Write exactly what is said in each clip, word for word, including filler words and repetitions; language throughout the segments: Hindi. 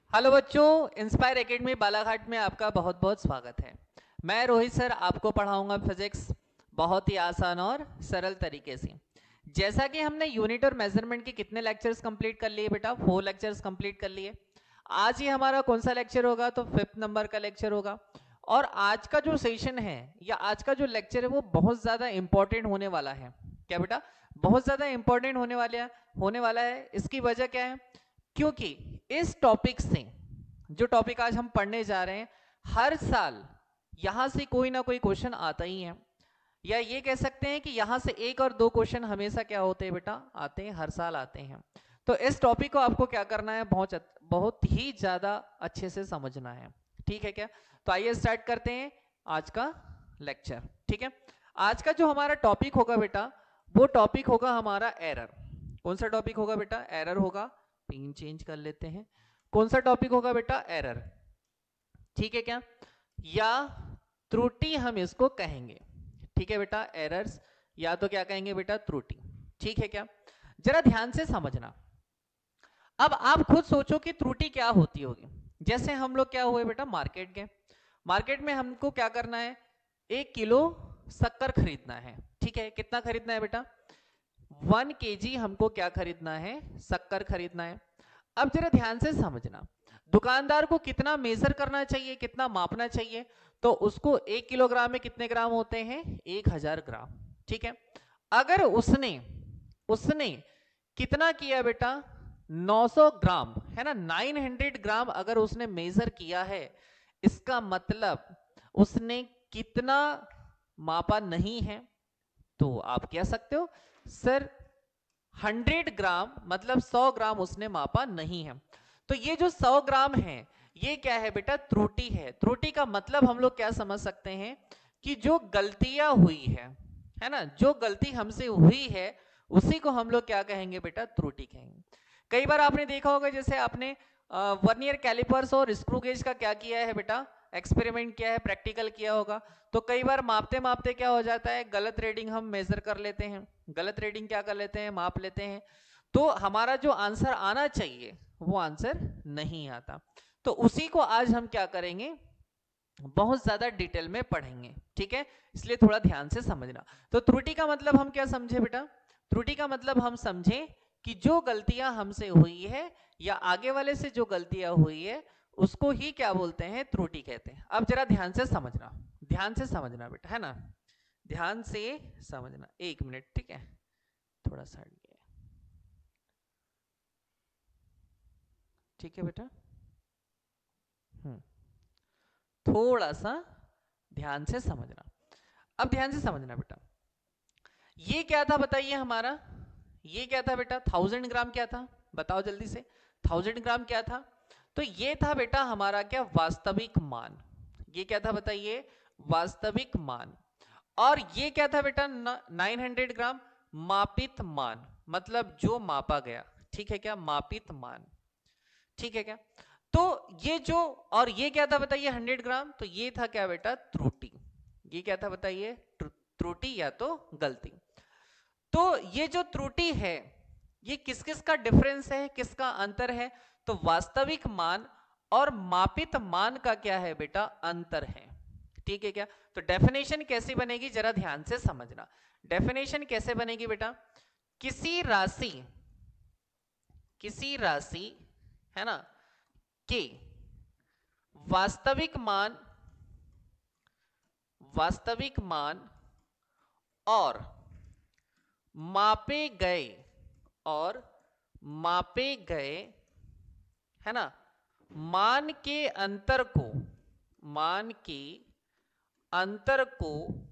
हेलो बच्चों, इंस्पायर एकेडमी बालाघाट में आपका बहुत बहुत स्वागत है। मैं रोहित सर आपको पढ़ाऊंगा फिजिक्स बहुत ही आसान और सरल तरीके से। जैसा कि हमने यूनिट और मेजरमेंट के कितने लेक्चर्स कंप्लीट कर लिए बेटा, फोर लेक्चर्स कंप्लीट कर लिए। आज ही हमारा कौन सा लेक्चर होगा, तो फिफ्थ नंबर का लेक्चर होगा। और आज का जो सेशन है या आज का जो लेक्चर है वो बहुत ज्यादा इंपॉर्टेंट होने वाला है। क्या बेटा? बहुत ज्यादा इंपॉर्टेंट होने वाले होने वाला है। इसकी वजह क्या है? क्योंकि इस टॉपिक से, जो टॉपिक आज हम पढ़ने जा रहे हैं, हर साल यहां से कोई ना कोई क्वेश्चन आता ही है। या ये कह सकते हैं कि यहां से एक और दो क्वेश्चन हमेशा क्या होते हैं बेटा, आते हैं, हर साल आते हैं। तो इस टॉपिक को आपको क्या करना है, बहुत बहुत ही ज्यादा अच्छे से समझना है। ठीक है क्या? तो आइए स्टार्ट करते हैं आज का लेक्चर। ठीक है, आज का जो हमारा टॉपिक होगा बेटा, वो टॉपिक होगा हमारा एरर। कौन सा टॉपिक होगा बेटा? एरर होगा। पिन चेंज कर लेते हैं। कौन सा टॉपिक होगा बेटा? एरर। ठीक है क्या? या त्रुटि हम इसको कहेंगे। ठीक है बेटा, एरर्स या तो क्या कहेंगे बेटा? त्रुटि। ठीक है क्या? जरा ध्यान से समझना। अब आप खुद सोचो कि त्रुटि क्या होती होगी। जैसे हम लोग क्या हुए बेटा, मार्केट गए। मार्केट में हमको क्या करना है? एक किलो शक्कर खरीदना है। ठीक है, कितना खरीदना है बेटा? वन केजी हमको क्या खरीदना है? शक्कर खरीदना है। अब जरा ध्यान से समझना, दुकानदार को कितना मेजर करना चाहिए, कितना मापना चाहिए? तो उसको एक किलोग्राम में कितने ग्राम होते हैं? एक हजार ग्राम। ठीक है, अगर उसने उसने कितना किया बेटा? नौ सौ ग्राम, है ना, नौ सौ ग्राम अगर उसने मेजर किया है, इसका मतलब उसने कितना मापा नहीं है? तो आप कह सकते हो सर सौ ग्राम मतलब सौ ग्राम उसने मापा नहीं है। तो ये जो सौ ग्राम है, ये क्या है बेटा? त्रुटि है। त्रुटि का मतलब हम लोग क्या समझ सकते हैं कि जो गलतियां हुई है है ना, जो गलती हमसे हुई है, उसी को हम लोग क्या कहेंगे बेटा? त्रुटि कहेंगे। कई बार आपने देखा होगा, जैसे आपने वर्नियर कैलिपर्स और स्क्रू गेज का क्या किया है बेटा? एक्सपेरिमेंट किया है, प्रैक्टिकल किया होगा। तो कई बार मापते मापते क्या हो जाता है, गलत रीडिंग हम मेजर कर लेते हैं, गलत रीडिंग क्या कर लेते हैं, माप लेते हैं। तो हमारा जो आंसर आना चाहिए वो आंसर नहीं आता। तो उसी को आज हम क्या करेंगे, बहुत ज्यादा डिटेल में पढ़ेंगे। ठीक है, इसलिए थोड़ा ध्यान से समझना। तो त्रुटि का मतलब हम क्या समझे बेटा? त्रुटि का मतलब हम समझे कि जो गलतियां हमसे हुई है या आगे वाले से जो गलतियां हुई है, उसको ही क्या बोलते हैं? त्रुटि कहते हैं। अब जरा ध्यान से समझना, ध्यान से समझना बेटा, है ना, ध्यान से समझना। एक मिनट, ठीक है, थोड़ा सा हट गया। ठीक है बेटा, हम्म थोड़ा सा ध्यान से समझना। अब ध्यान से समझना बेटा, ये क्या था बताइए हमारा? ये क्या था बेटा? थाउजेंड ग्राम क्या था? बताओ जल्दी से। थाउजेंड ग्राम क्या था? तो ये था बेटा हमारा क्या? वास्तविक मान। ये क्या था बताइए? वास्तविक मान। और ये क्या था बेटा? नाइन हंड्रेड ग्राम मापित मान, मतलब जो मापा गया। ठीक है क्या? मापित मान। ठीक है क्या? तो ये जो, और ये क्या था बताइए? Hundred gram. तो ये था क्या बेटा? त्रुटि। ये क्या था बताइए? त्रुटि या तो गलती। तो ये जो त्रुटि है, ये किस किस का डिफरेंस है, किसका अंतर है? तो वास्तविक मान और मापित मान का क्या है बेटा? अंतर है। ठीक है क्या? तो डेफिनेशन कैसी बनेगी, जरा ध्यान से समझना। डेफिनेशन कैसे बनेगी बेटा? किसी राशि किसी राशि है ना, के वास्तविक मान वास्तविक मान और मापे गए और मापे गए है ना, मान के अंतर को मान के अंतर को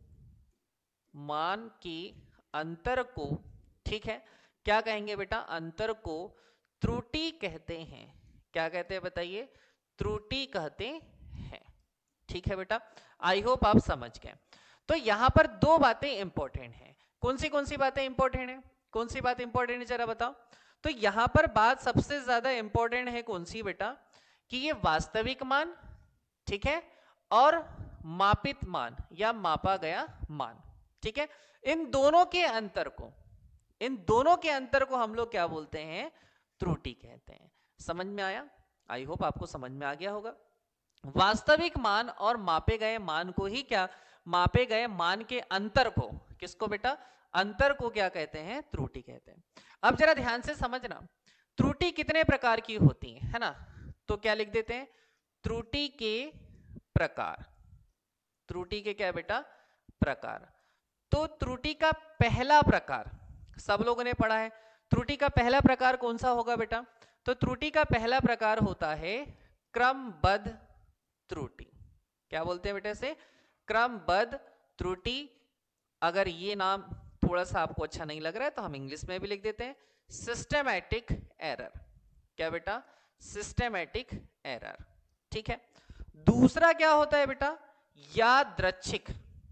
मान के अंतर को ठीक है, क्या कहेंगे बेटा? अंतर को त्रुटि कहते हैं। क्या कहते हैं बताइए? त्रुटि कहते हैं। ठीक है बेटा, आई होप आप समझ गए। तो यहां पर दो बातें इंपॉर्टेंट हैं। कौन सी कौन सी बातें इंपॉर्टेंट है? कौन सी बात इंपॉर्टेंट है जरा बताओ। तो यहां पर बात सबसे ज्यादा इंपॉर्टेंट है कौन सी बेटा? कि ये वास्तविक मान, ठीक है, और मापित मान या मापा गया मान। ठीक है, इन दोनों के अंतर को इन दोनों के अंतर को हम लोग क्या बोलते हैं? त्रुटि कहते हैं। समझ में आया? आई होप आपको समझ में आ गया होगा। वास्तविक मान और मापे गए मान को ही क्या, मापे गए मान के अंतर को, किसको बेटा, अंतर को क्या कहते हैं, त्रुटि कहते हैं। अब जरा ध्यान से समझना, त्रुटि कितने प्रकार की होती है, है ना, तो क्या लिख देते हैं, त्रुटि के प्रकार, त्रुटि के क्या बेटा, प्रकार। तो त्रुटि का पहला प्रकार सब लोगों ने पढ़ा है, त्रुटि का पहला प्रकार कौन सा होगा बेटा, तो त्रुटि का पहला प्रकार होता है क्रमबद्ध त्रुटि। क्या बोलते हैं बेटा इसे, क्रमबद्ध त्रुटि। अगर ये नाम थोड़ा सा आपको अच्छा नहीं लग रहा है तो हम इंग्लिश में भी लिख देते हैं सिस्टेमैटिक एरर। क्या बेटा, सिस्टेमैटिक एरर, ठीक है। दूसरा क्या होता है बेटा, यादृच्छिक,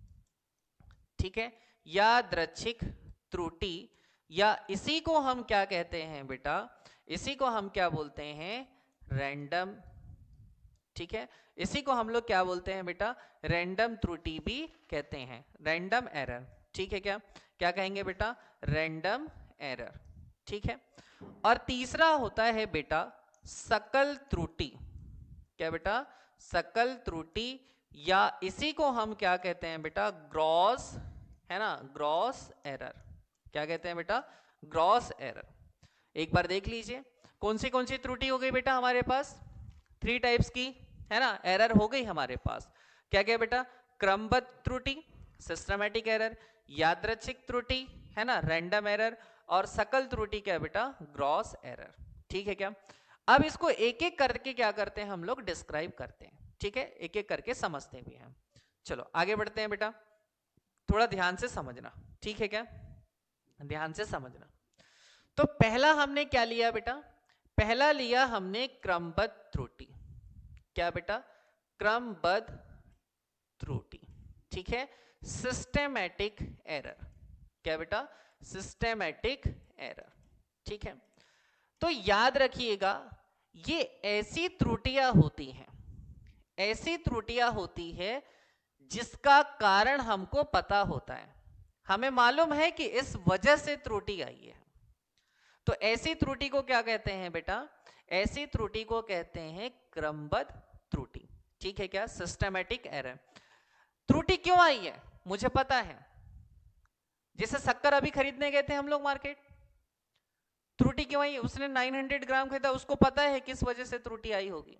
ठीक है, यादृच्छिक त्रुटि, या इसी को हम क्या कहते हैं बेटा, इसी को हम क्या बोलते हैं, रैंडम, ठीक है, इसी को हम लोग क्या बोलते हैं बेटा, रैंडम त्रुटि भी कहते हैं, रैंडम एरर, ठीक है। क्या क्या कहेंगे बेटा, रैंडम एरर, ठीक है। और तीसरा होता है बेटा सकल त्रुटि। क्या बेटा, सकल त्रुटि, या इसी को हम क्या कहते हैं बेटा, ग्रॉस, है ना, ग्रॉस एरर। क्या कहते हैं बेटा, ग्रॉस एरर। एक बार देख लीजिए कौन सी कौन सी त्रुटि हो गई बेटा हमारे पास, थ्री टाइप्स की, है ना, एरर हो गई हमारे पास। क्या क्या बेटा, क्रमबद्ध त्रुटि, सिस्टमैटिक एरर, यादृच्छिक त्रुटि, है ना, रैंडम एरर, और सकल त्रुटि क्या बेटा, ग्रॉस एरर, ठीक है। क्या अब इसको एक एक करके क्या करते हैं हम लोग, डिस्क्राइब करते हैं, ठीक है, एक एक करके समझते भी हैं। चलो आगे बढ़ते हैं बेटा, थोड़ा ध्यान से समझना, ठीक है, क्या ध्यान से समझना। तो पहला हमने क्या लिया बेटा, पहला लिया हमने क्रमबद्ध त्रुटि। क्या बेटा, क्रमबद्ध त्रुटि, ठीक है, सिस्टेमैटिक एरर। क्या बेटा, सिस्टेमैटिक एरर, ठीक है। तो याद रखिएगा ये ऐसी त्रुटियां होती हैं, ऐसी त्रुटियां होती है जिसका कारण हमको पता होता है, हमें मालूम है कि इस वजह से त्रुटि आई है। तो ऐसी त्रुटि को क्या कहते हैं बेटा, ऐसी त्रुटि को कहते हैं क्रमबद्ध त्रुटि, ठीक है। क्या, सिस्टेमैटिक एरर। त्रुटि क्यों आई है मुझे पता है, जैसे शक्कर अभी खरीदने गए थे हम लोग मार्केट, त्रुटि क्यों आई, उसने नौ सौ ग्राम खरीदा, उसको पता है किस वजह से त्रुटि आई होगी,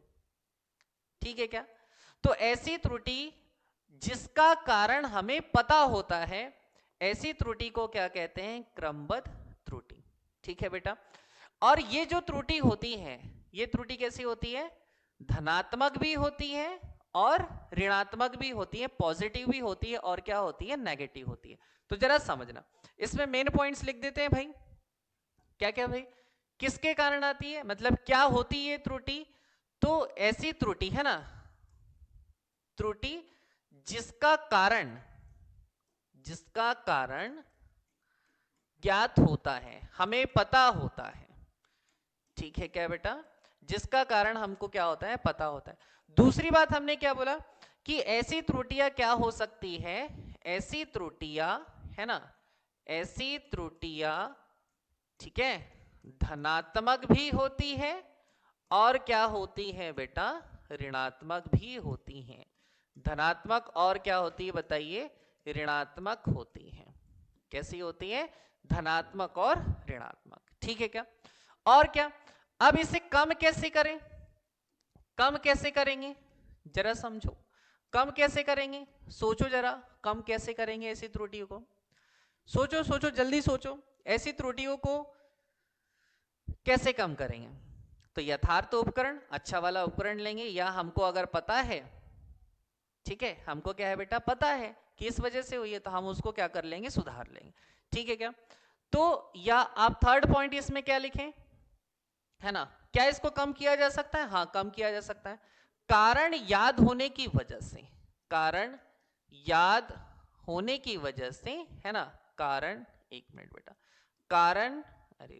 ठीक है। क्या, तो ऐसी त्रुटि जिसका कारण हमें पता होता है, ऐसी त्रुटि को क्या कहते हैं, क्रमबद्ध त्रुटि, ठीक है बेटा। और ये जो त्रुटि होती है, ये त्रुटि कैसी होती है, धनात्मक भी होती है और ऋणात्मक भी होती है, पॉजिटिव भी होती है और क्या होती है, नेगेटिव होती है। तो जरा समझना, इसमें मेन पॉइंट्स लिख देते हैं भाई। क्या क्या भाई, किसके कारण आती है, मतलब क्या होती है त्रुटि, तो ऐसी त्रुटि, है ना, त्रुटि जिसका कारण, जिसका कारण ज्ञात होता है, हमें पता होता है, ठीक है। क्या बेटा, जिसका कारण हमको क्या होता है, पता होता है। दूसरी बात हमने क्या बोला कि ऐसी त्रुटियां क्या हो सकती है, ऐसी त्रुटियां, है ना, ऐसी त्रुटियां, ठीक है, धनात्मक भी होती है और क्या होती है बेटा, ऋणात्मक भी होती हैं। धनात्मक और क्या होती है बताइए, ऋणात्मक होती है। कैसी होती है, धनात्मक और ऋणात्मक, ठीक है। क्या, और क्या, अब इसे कम कैसे करें, कम कैसे करेंगे, जरा समझो, कम कैसे करेंगे, सोचो जरा, कम कैसे करेंगे ऐसी त्रुटियों को, सोचो सोचो जल्दी सोचो, ऐसी त्रुटियों को कैसे कम करेंगे। तो यथार्थ उपकरण, अच्छा वाला उपकरण लेंगे, या हमको अगर पता है, ठीक है, हमको क्या है बेटा, पता है कि इस वजह से हुई है, तो हम उसको क्या कर लेंगे, सुधार लेंगे, ठीक है। क्या, तो या आप थर्ड पॉइंट इसमें क्या लिखें, है ना, क्या इसको कम किया जा सकता है, हाँ कम किया जा सकता है, कारण याद होने की वजह से, कारण याद होने की वजह से, है ना, कारण, एक मिनट बेटा, कारण, अरे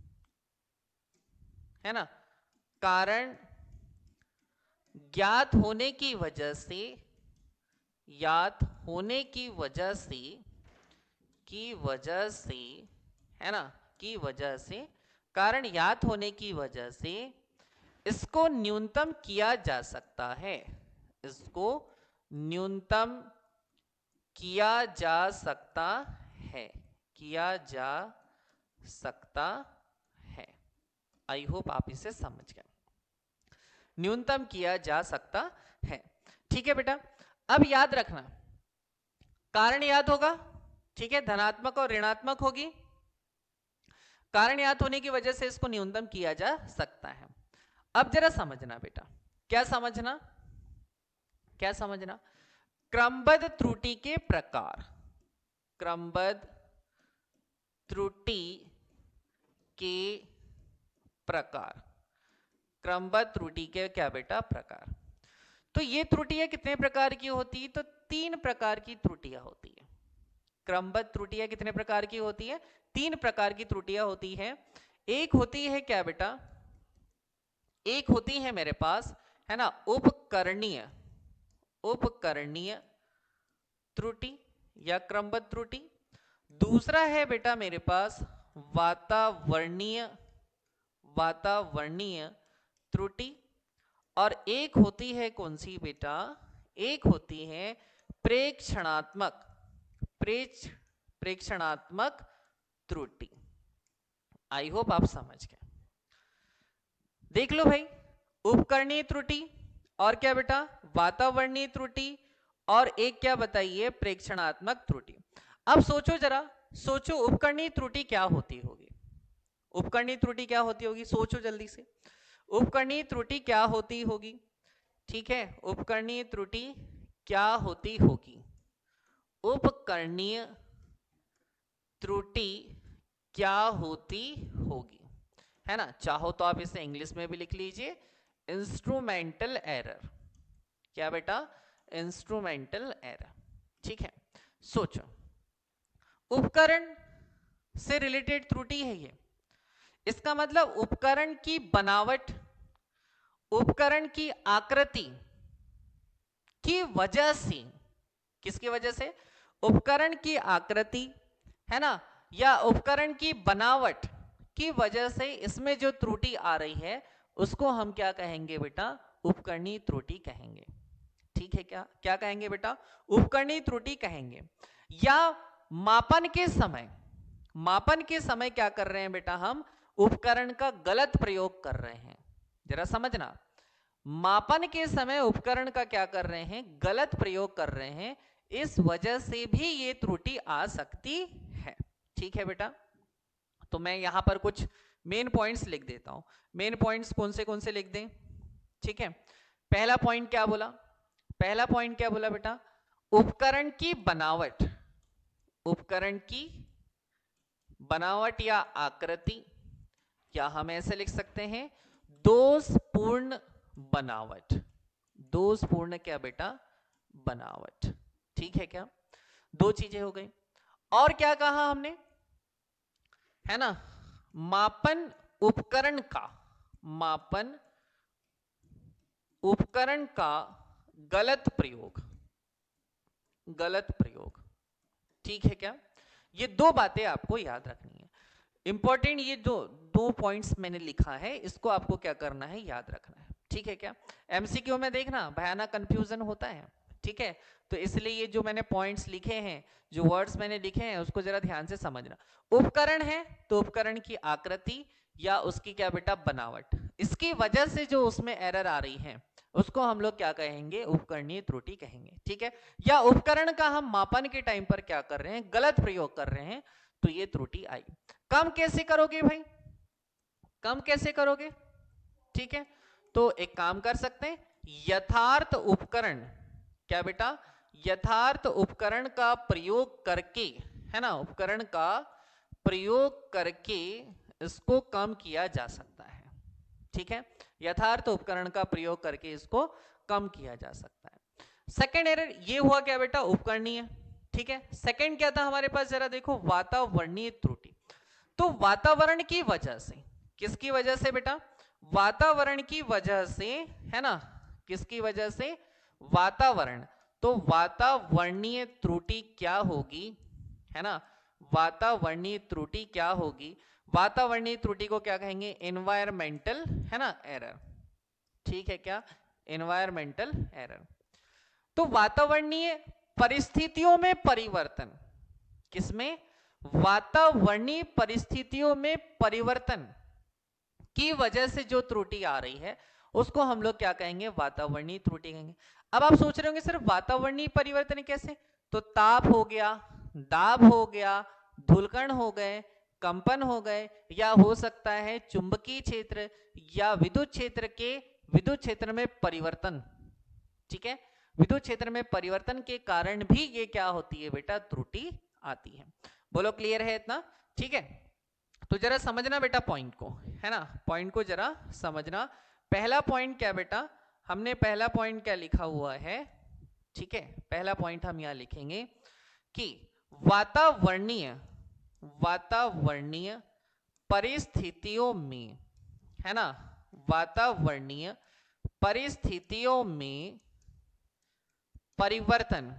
है ना, कारण ज्ञात होने की वजह से, याद होने की वजह से, की वजह से, है ना, की वजह से, कारण याद होने की वजह से इसको न्यूनतम किया जा सकता है, इसको न्यूनतम किया जा सकता है, किया जा सकता है। आई होप आप इसे समझ गए, न्यूनतम किया जा सकता है। ठीक है बेटा, अब याद रखना, कारण याद होगा, ठीक है, धनात्मक और ऋणात्मक होगी, कारण याद होने की वजह से इसको न्यूनतम किया जा सकता है। अब जरा समझना बेटा, क्या समझना, क्या समझना, क्रमबद्ध त्रुटि के प्रकार, क्रमबद्ध त्रुटि के प्रकार, क्रमबद्ध त्रुटि के क्या बेटा प्रकार। तो ये त्रुटियां कितने प्रकार की होती है, तो तीन प्रकार की त्रुटियां होती है। क्रमबद्ध त्रुटियां कितने प्रकार की होती है, तीन प्रकार की त्रुटियां होती है। एक होती है क्या बेटा, एक होती है मेरे पास, है ना, उपकरणीय, उपकरणीय त्रुटि या क्रमबद्ध त्रुटि। दूसरा है बेटा मेरे पास वातावरणीय, वातावरणीय त्रुटि। और एक होती है कौन सी बेटा, एक होती है प्रेक्षणात्मक, प्रेक्ष प्रेक्षणात्मक त्रुटि। आई होप आप समझ गए। देख लो भाई, उपकरणीय त्रुटि और क्या बेटा वातावरणीय त्रुटि, और एक क्या बताइए प्रेक्षणात्मक त्रुटि। अब सोचो जरा, सोचो उपकरणीय त्रुटि क्या होती होगी, उपकरणीय त्रुटि क्या होती होगी, सोचो जल्दी से, उपकरणीय त्रुटि क्या होती होगी। ठीक है, उपकरणीय त्रुटि क्या होती होगी, उपकरणीय त्रुटि क्या होती होगी, है ना। चाहो तो आप इसे इंग्लिश में भी लिख लीजिए, इंस्ट्रूमेंटल एरर। क्या बेटा, इंस्ट्रूमेंटल एरर। ठीक है, सोचो, उपकरण से रिलेटेड त्रुटि है ये, इसका मतलब उपकरण की बनावट, उपकरण की आकृति की वजह से, किसकी वजह से, उपकरण की आकृति, है ना, या उपकरण की बनावट की वजह से इसमें जो त्रुटि आ रही है उसको हम क्या कहेंगे बेटा, उपकरणीय त्रुटि कहेंगे। ठीक है, क्या क्या कहेंगे बेटा, उपकरणीय त्रुटि कहेंगे। या मापन के समय, मापन के समय क्या कर रहे हैं बेटा, हम उपकरण का गलत प्रयोग कर रहे हैं। जरा समझना, मापन के समय उपकरण का क्या कर रहे हैं, गलत प्रयोग कर रहे हैं, इस वजह से भी ये त्रुटि आ सकती है। ठीक है बेटा, तो मैं यहां पर कुछ मेन पॉइंट्स लिख देता हूं। मेन पॉइंट्स कौन से कौन से लिख दें। ठीक है, पहला पॉइंट क्या बोला, पहला पॉइंट क्या बोला बेटा, उपकरण की बनावट, उपकरण की बनावट या आकृति, या हम ऐसे लिख सकते हैं दोषपूर्ण बनावट, दोषपूर्ण क्या बेटा बनावट। ठीक है, क्या दो चीजें हो गई। और क्या कहा हमने, है ना, मापन उपकरण का, मापन उपकरण का गलत प्रयोग, गलत प्रयोग। ठीक है, क्या ये दो बातें आपको याद रखनी है, इंपॉर्टेंट। ये जो दो पॉइंट्स मैंने लिखा है इसको आपको क्या करना है, याद रखना है। ठीक है, क्या एमसीक्यू में देखना भयानक कंफ्यूजन होता है। ठीक है, तो इसलिए ये जो मैंने पॉइंट्स लिखे हैं, जो वर्ड्स मैंने लिखे हैं, उसको जरा ध्यान से समझना। उपकरण है तो उपकरण की आकृति या उसकी क्या बेटा बनावट, इसकी वजह से जो उसमें एरर आ रही है उसको हम लोग क्या कहेंगे, उपकरणीय त्रुटि कहेंगे। ठीक है, या उपकरण का हम मापन के टाइम पर क्या कर रहे हैं, गलत प्रयोग कर रहे हैं, तो ये त्रुटि आई। कम कैसे करोगे भाई, कम कैसे करोगे। ठीक है, तो एक काम कर सकते हैं, यथार्थ उपकरण, क्या बेटा यथार्थ उपकरण का प्रयोग करके, है ना, उपकरण का प्रयोग करके इसको कम किया जा सकता है। ठीक है, यथार्थ उपकरण का प्रयोग करके इसको कम किया जा सकता है। सेकेंड एरर ये हुआ क्या बेटा, उपकरणीय। ठीक है, सेकेंड क्या था हमारे पास, जरा देखो वातावरणीय त्रुटि। तो वातावरण की वजह से, किसकी वजह से बेटा, वातावरण की वजह से, है ना, किसकी वजह से, वातावरण। तो वातावरणीय त्रुटि क्या होगी, है ना, वातावरणीय त्रुटि क्या होगी, वातावरणीय त्रुटि को क्या कहेंगे, एनवायरमेंटल, है ना, एरर। ठीक है क्या, एनवायरमेंटल एरर। तो वातावरणीय परिस्थितियों में परिवर्तन, किसमें, वातावरणीय परिस्थितियों में परिवर्तन की वजह से जो त्रुटि आ रही है उसको हम लोग क्या कहेंगे, वातावरणीय त्रुटि कहेंगे। अब आप सोच रहे होंगे सिर्फ वातावरणीय परिवर्तन कैसे, तो ताप हो गया, दाब हो गया, धूलकण हो गए, कंपन हो गए, या हो सकता है चुंबकीय क्षेत्र या विद्युत क्षेत्र के विद्युत क्षेत्र में परिवर्तन। ठीक है, विद्युत क्षेत्र में परिवर्तन के कारण भी ये क्या होती है बेटा, त्रुटि आती है। बोलो क्लियर है इतना, ठीक है। तो जरा समझना बेटा पॉइंट को, है ना, पॉइंट को जरा समझना। पहला पॉइंट क्या बेटा, हमने पहला पॉइंट क्या लिखा हुआ है, ठीक है, पहला पॉइंट हम यहां लिखेंगे कि वातावरणीय वातावरणीय परिस्थितियों में, है ना, वातावरणीय परिस्थितियों में परिवर्तन,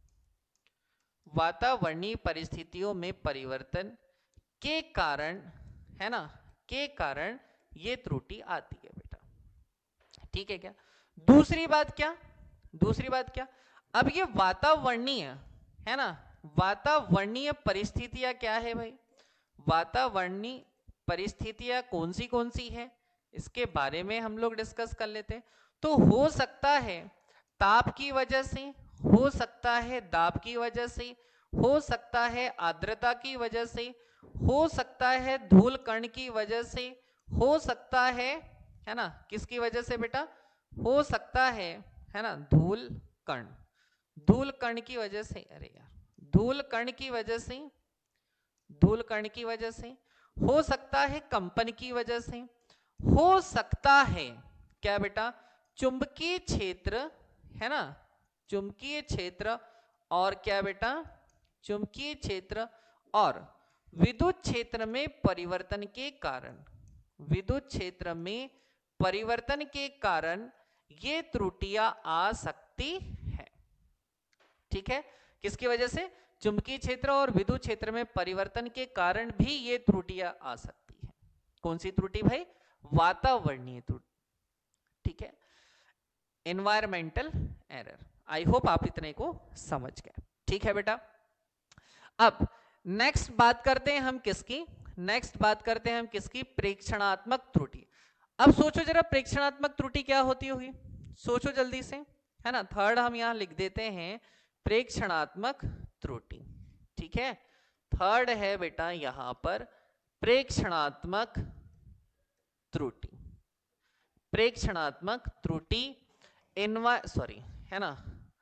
वातावरणीय परिस्थितियों में परिवर्तन के कारण, है ना, के कारण ये त्रुटि आती है बेटा। ठीक है क्या। दूसरी बात क्या, दूसरी बात क्या, अब ये वातावरणीय, है ना, वातावरणीय परिस्थितियां क्या है भाई, वातावरणीय परिस्थितियां कौन सी कौन सी है, इसके बारे में हम लोग डिस्कस कर लेते हैं। तो हो सकता है ताप की वजह से, हो सकता है दाब की वजह से, हो सकता है आर्द्रता की वजह से, हो सकता है धूल कण की वजह से, हो सकता है है ना, किसकी वजह से बेटा, हो सकता है है ना, धूल कण, धूल कण की वजह से, अरे यार, धूल कण की वजह से, धूल कण की वजह से, हो सकता है कंपन की वजह से, हो सकता है क्या बेटा, चुंबकीय क्षेत्र, है ना, चुंबकीय क्षेत्र, और क्या बेटा, चुंबकीय क्षेत्र और विद्युत क्षेत्र में परिवर्तन के कारण, विद्युत क्षेत्र में परिवर्तन के कारण ये त्रुटियां आ सकती है। ठीक है, किसकी वजह से, चुंबकीय क्षेत्र और विद्युत क्षेत्र में परिवर्तन के कारण भी ये त्रुटियां आ सकती है। कौन सी त्रुटि भाई, वातावरणीय त्रुटि। ठीक है, एनवायरमेंटल एरर। आई होप आप इतने को समझ गए। ठीक है बेटा, अब नेक्स्ट बात करते हैं हम किसकी, नेक्स्ट बात करते हैं हम किसकी, प्रेक्षणात्मक त्रुटि। अब सोचो जरा प्रेक्षणात्मक त्रुटि क्या होती होगी, सोचो जल्दी से, है ना, थर्ड हम यहां लिख देते हैं प्रेक्षणात्मक त्रुटि। ठीक है, थर्ड है बेटा यहां पर प्रेक्षणात्मक त्रुटि, प्रेक्षणात्मक त्रुटि, इनवा सॉरी, है ना,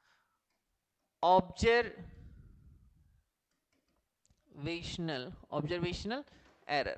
ऑब्जर्वेशनल ऑब्जर्वेशनल एरर।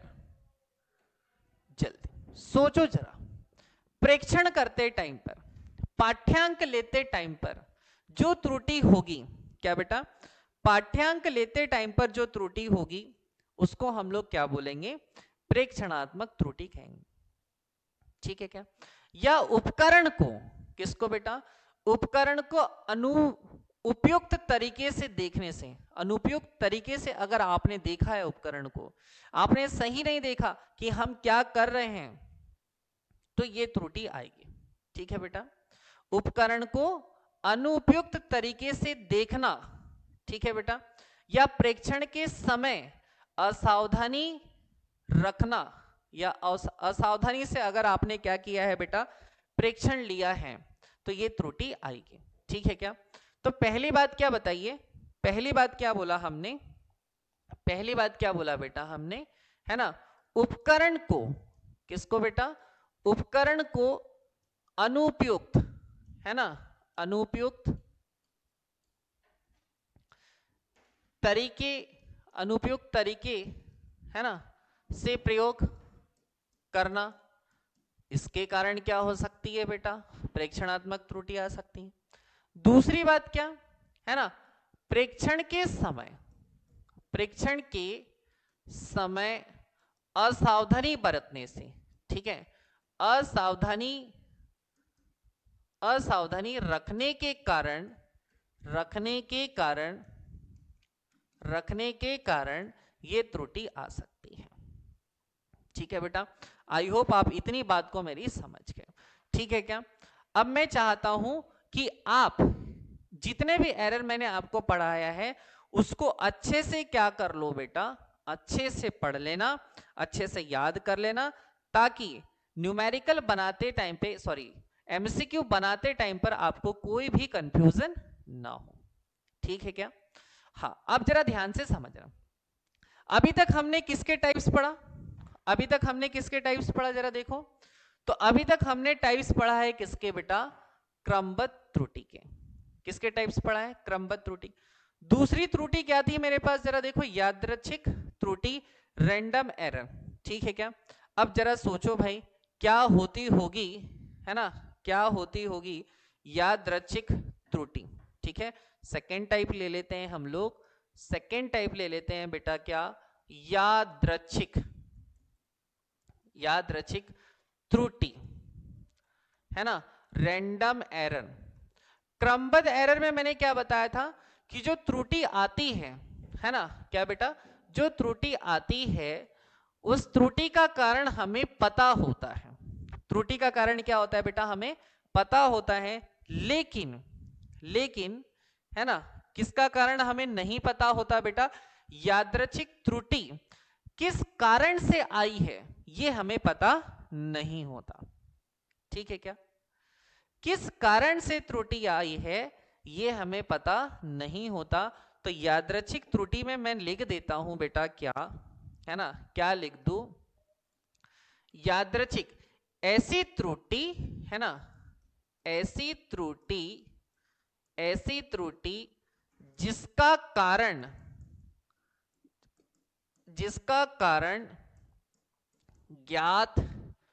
जल्दी सोचो जरा, प्रेक्षण करते टाइम पर, पाठ्यांक लेते टाइम पर जो त्रुटि होगी, क्या बेटा, पाठ्यांक लेते टाइम पर जो त्रुटि होगी उसको हम लोग क्या बोलेंगे, प्रेक्षणात्मक त्रुटि कहेंगे। ठीक है क्या, या उपकरण को, किसको बेटा, उपकरण को अनु उपयुक्त तरीके से देखने से, अनुपयुक्त तरीके से अगर आपने देखा है उपकरण को, आपने सही नहीं देखा कि हम क्या कर रहे हैं, तो ये त्रुटि आएगी। ठीक है बेटा, उपकरण को अनुपयुक्त तरीके से देखना, ठीक है बेटा, या प्रेक्षण के समय असावधानी रखना, या असावधानी से अगर आपने क्या किया है बेटा, प्रेक्षण लिया है, तो ये त्रुटि आएगी। ठीक है क्या, तो पहली बात क्या बताइए, पहली बात क्या बोला हमने, पहली बात क्या बोला बेटा हमने, है ना, उपकरण को, किसको बेटा, उपकरण को अनुपयुक्त, है ना, अनुपयुक्त तरीके, अनुपयुक्त तरीके, है ना, से प्रयोग करना, इसके कारण क्या हो सकती है बेटा, प्रेक्षणात्मक त्रुटि आ सकती है। दूसरी बात क्या है ना, प्रेक्षण के समय, प्रेक्षण के समय असावधानी बरतने से, ठीक है, असावधानी असावधानी रखने के कारण, रखने के कारण रखने के कारण ये त्रुटि आ सकती है। ठीक है बेटा, आई होप आप इतनी बात को मेरी समझ गए। ठीक है क्या? अब मैं चाहता हूं कि आप जितने भी एरर मैंने आपको पढ़ाया है उसको अच्छे से क्या कर लो बेटा, अच्छे से पढ़ लेना, अच्छे से याद कर लेना, ताकि न्यूमेरिकल बनाते टाइम पे, सॉरी एमसीक्यू बनाते टाइम पर आपको कोई भी कंफ्यूजन ना हो। ठीक है क्या? हाँ, अब जरा ध्यान से समझना। अभी तक हमने किसके टाइप्स पढ़ा? अभी तक हमने किसके टाइप्स पढ़ा, जरा देखो तो। अभी तक हमने टाइप्स पढ़ा है किसके बेटा? क्रमबद्ध त्रुटि के। किसके टाइप्स पढ़ा है? क्रमबद्ध त्रुटि। दूसरी त्रुटि क्या थी मेरे पास, जरा देखो, यादृच्छिक त्रुटि, रैंडम एरर। ठीक है क्या? अब जरा सोचो भाई, क्या होती होगी, है ना, क्या होती होगी यादृच्छिक त्रुटि। ठीक है, सेकेंड टाइप ले लेते हैं हम लोग, सेकेंड टाइप ले लेते हैं बेटा क्या? यादृच्छिक, यादृच्छिक त्रुटि, है ना, रैंडम एरर। क्रमबद्ध एरर में मैंने क्या बताया था कि जो त्रुटि आती है, है ना, क्या बेटा, जो त्रुटि आती है उस त्रुटि का कारण हमें पता होता है। त्रुटि का कारण क्या होता है बेटा? हमें पता होता है, लेकिन लेकिन है ना, किसका कारण हमें नहीं पता होता बेटा? यादृच्छिक त्रुटि किस कारण से आई है ये हमें पता नहीं होता। ठीक है क्या? किस कारण से त्रुटि आई है ये हमें पता नहीं होता। तो यादृच्छिक त्रुटि में मैं लिख देता हूं बेटा क्या, है ना, क्या लिख दूं? यादृच्छिक ऐसी त्रुटि, है ना, ऐसी त्रुटि, ऐसी त्रुटि जिसका कारण, जिसका कारण ज्ञात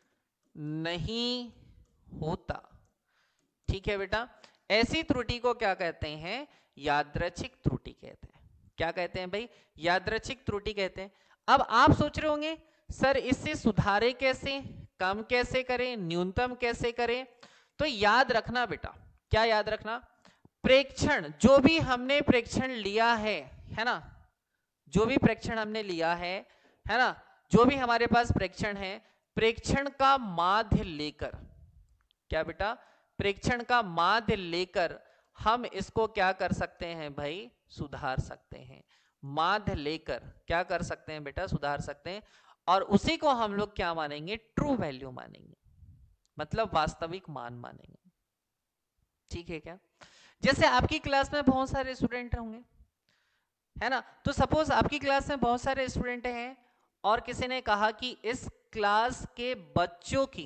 नहीं होता। ठीक है बेटा, ऐसी त्रुटि को क्या कहते हैं? यादृच्छिक त्रुटि कहते हैं। क्या कहते हैं भाई? यादृच्छिक त्रुटि कहते हैं। अब आप सोच रहे होंगे सर इससे सुधारे कैसे, कम कैसे करें, न्यूनतम कैसे करें? तो याद रखना बेटा, क्या याद रखना? प्रेक्षण, जो भी हमने प्रेक्षण लिया है, है ना, जो भी प्रेक्षण हमने लिया है, है ना, जो भी हमारे पास प्रेक्षण है, प्रेक्षण का माध्य लेकर, क्या बेटा? प्रेक्षण का माध्य लेकर हम इसको क्या कर सकते हैं भाई? सुधार सकते हैं। माध्य लेकर क्या कर सकते हैं बेटा? सुधार सकते हैं। और उसी को हम लोग क्या मानेंगे? ट्रू वैल्यू मानेंगे, मतलब वास्तविक मान मानेंगे। ठीक है क्या? जैसे आपकी क्लास में बहुत सारे स्टूडेंट होंगे, है ना, तो सपोज आपकी क्लास में बहुत सारे स्टूडेंट हैं और किसी ने कहा कि इस क्लास के बच्चों की,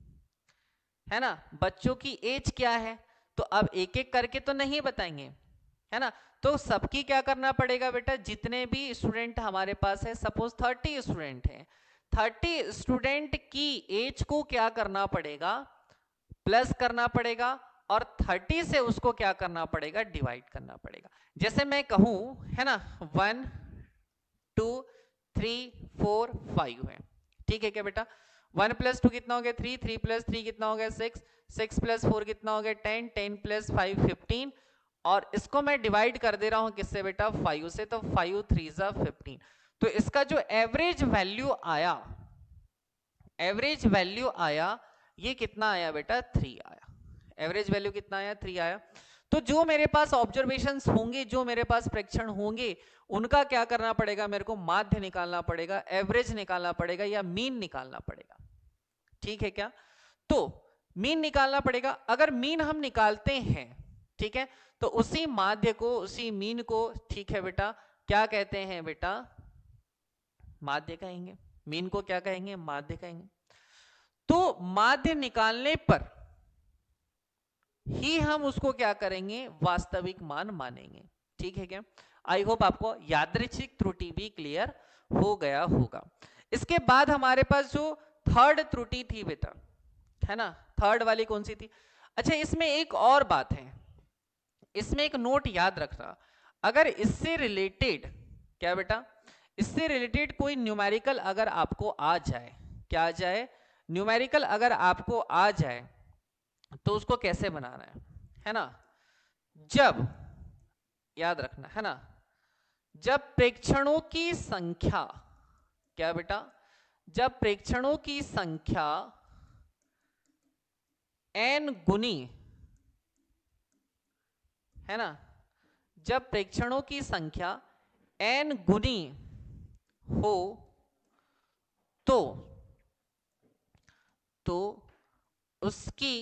है ना, बच्चों की एज क्या है? तो अब एक एक करके तो नहीं बताएंगे, है ना, तो सबकी क्या करना पड़ेगा बेटा? जितने भी स्टूडेंट हमारे पास है, सपोज थर्टी स्टूडेंट हैं, थर्टी स्टूडेंट की एज को क्या करना पड़ेगा? प्लस करना पड़ेगा, और थर्टी से उसको क्या करना पड़ेगा? डिवाइड करना पड़ेगा। जैसे मैं कहूं, है ना, one two three four five है, ठीक है क्या बेटा? वन प्लस टू कितना हो गया? थ्री, थ्री प्लस थ्री कितना हो गया? सिक्स, सिक्स प्लस फोर कितना हो गया? Ten, ten plus five fifteen, और इसको मैं डिवाइड कर दे रहा हूं किससे बेटा? फाइव से, तो फाइव थ्री जा फिफ्टीन। तो इसका जो एवरेज वैल्यू आया, एवरेज वैल्यू आया, ये कितना आया बेटा? थ्री आया। एवरेज वैल्यू कितना आया? थ्री आया। तो जो मेरे पास ऑब्जर्वेशंस होंगे, जो मेरे पास प्रेक्षण होंगे, उनका क्या करना पड़ेगा? मेरे को माध्य निकालना पड़ेगा, एवरेज निकालना पड़ेगा, या मीन निकालना पड़ेगा। ठीक है क्या? तो मीन निकालना पड़ेगा। अगर मीन हम निकालते हैं, ठीक है, तो उसी माध्य को, उसी मीन को, ठीक है बेटा, क्या कहते हैं बेटा? माध्य कहेंगे। मीन को क्या कहेंगे? माध्य कहेंगे। तो माध्य निकालने पर ही हम उसको क्या करेंगे? वास्तविक मान मानेंगे। ठीक है क्या? आई होप आपको यादृच्छिक त्रुटि भी क्लियर हो गया होगा। इसके बाद हमारे पास जो थर्ड त्रुटि थी बेटा, है ना, थर्ड वाली कौन सी थी? अच्छा, इसमें एक और बात है, इसमें एक नोट याद रखना। अगर इससे रिलेटेड, क्या बेटा, इससे रिलेटेड कोई न्यूमेरिकल अगर आपको आ जाए, क्या आ जाए? न्यूमेरिकल अगर आपको आ जाए, तो उसको कैसे बनाना है, है ना? जब, याद रखना, है ना, जब प्रेक्षणों की संख्या, क्या बेटा, जब प्रेक्षणों की संख्या n गुनी, है ना, जब प्रेक्षणों की संख्या n गुनी हो तो तो उसकी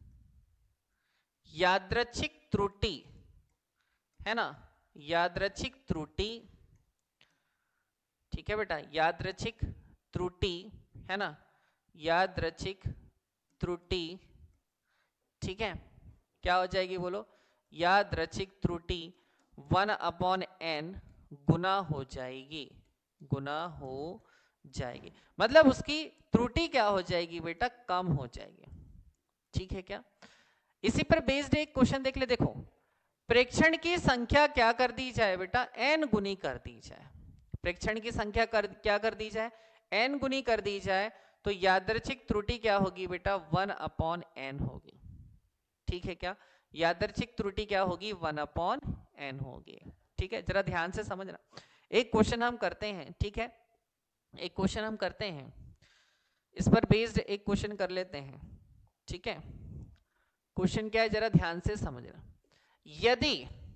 यादृच्छिक त्रुटि, है ना, यादृच्छिक त्रुटि, ठीक है बेटा, यादृच्छिक त्रुटि, है ना, यादृच्छिक त्रुटि, ठीक है, क्या हो जाएगी बोलो, यादृच्छिक त्रुटि वन अपॉन एन गुना हो जाएगी, गुना हो जाएगी, मतलब उसकी त्रुटि क्या हो जाएगी बेटा, कम हो जाएगी, ठीक है क्या। इसी पर बेस्ड एक क्वेश्चन देख ले, देखो प्रेक्षण की संख्या क्या कर दी जाए बेटा, n गुनी कर दी जाए, प्रेक्षण की संख्या कर क्या कर दी जाए, n गुनी कर दी जाए, तो यादृच्छिक त्रुटि क्या होगी बेटा, वन अपॉन एन होगी, ठीक है क्या, यादृच्छिक त्रुटि क्या होगी, वन अपॉन एन होगी, ठीक है, जरा ध्यान से समझना। एक क्वेश्चन हम करते हैं, ठीक है, एक क्वेश्चन हम करते हैं, इस पर बेस्ड एक क्वेश्चन कर लेते हैं, ठीक है। क्वेश्चन क्या है, जरा ध्यान से समझना। यदि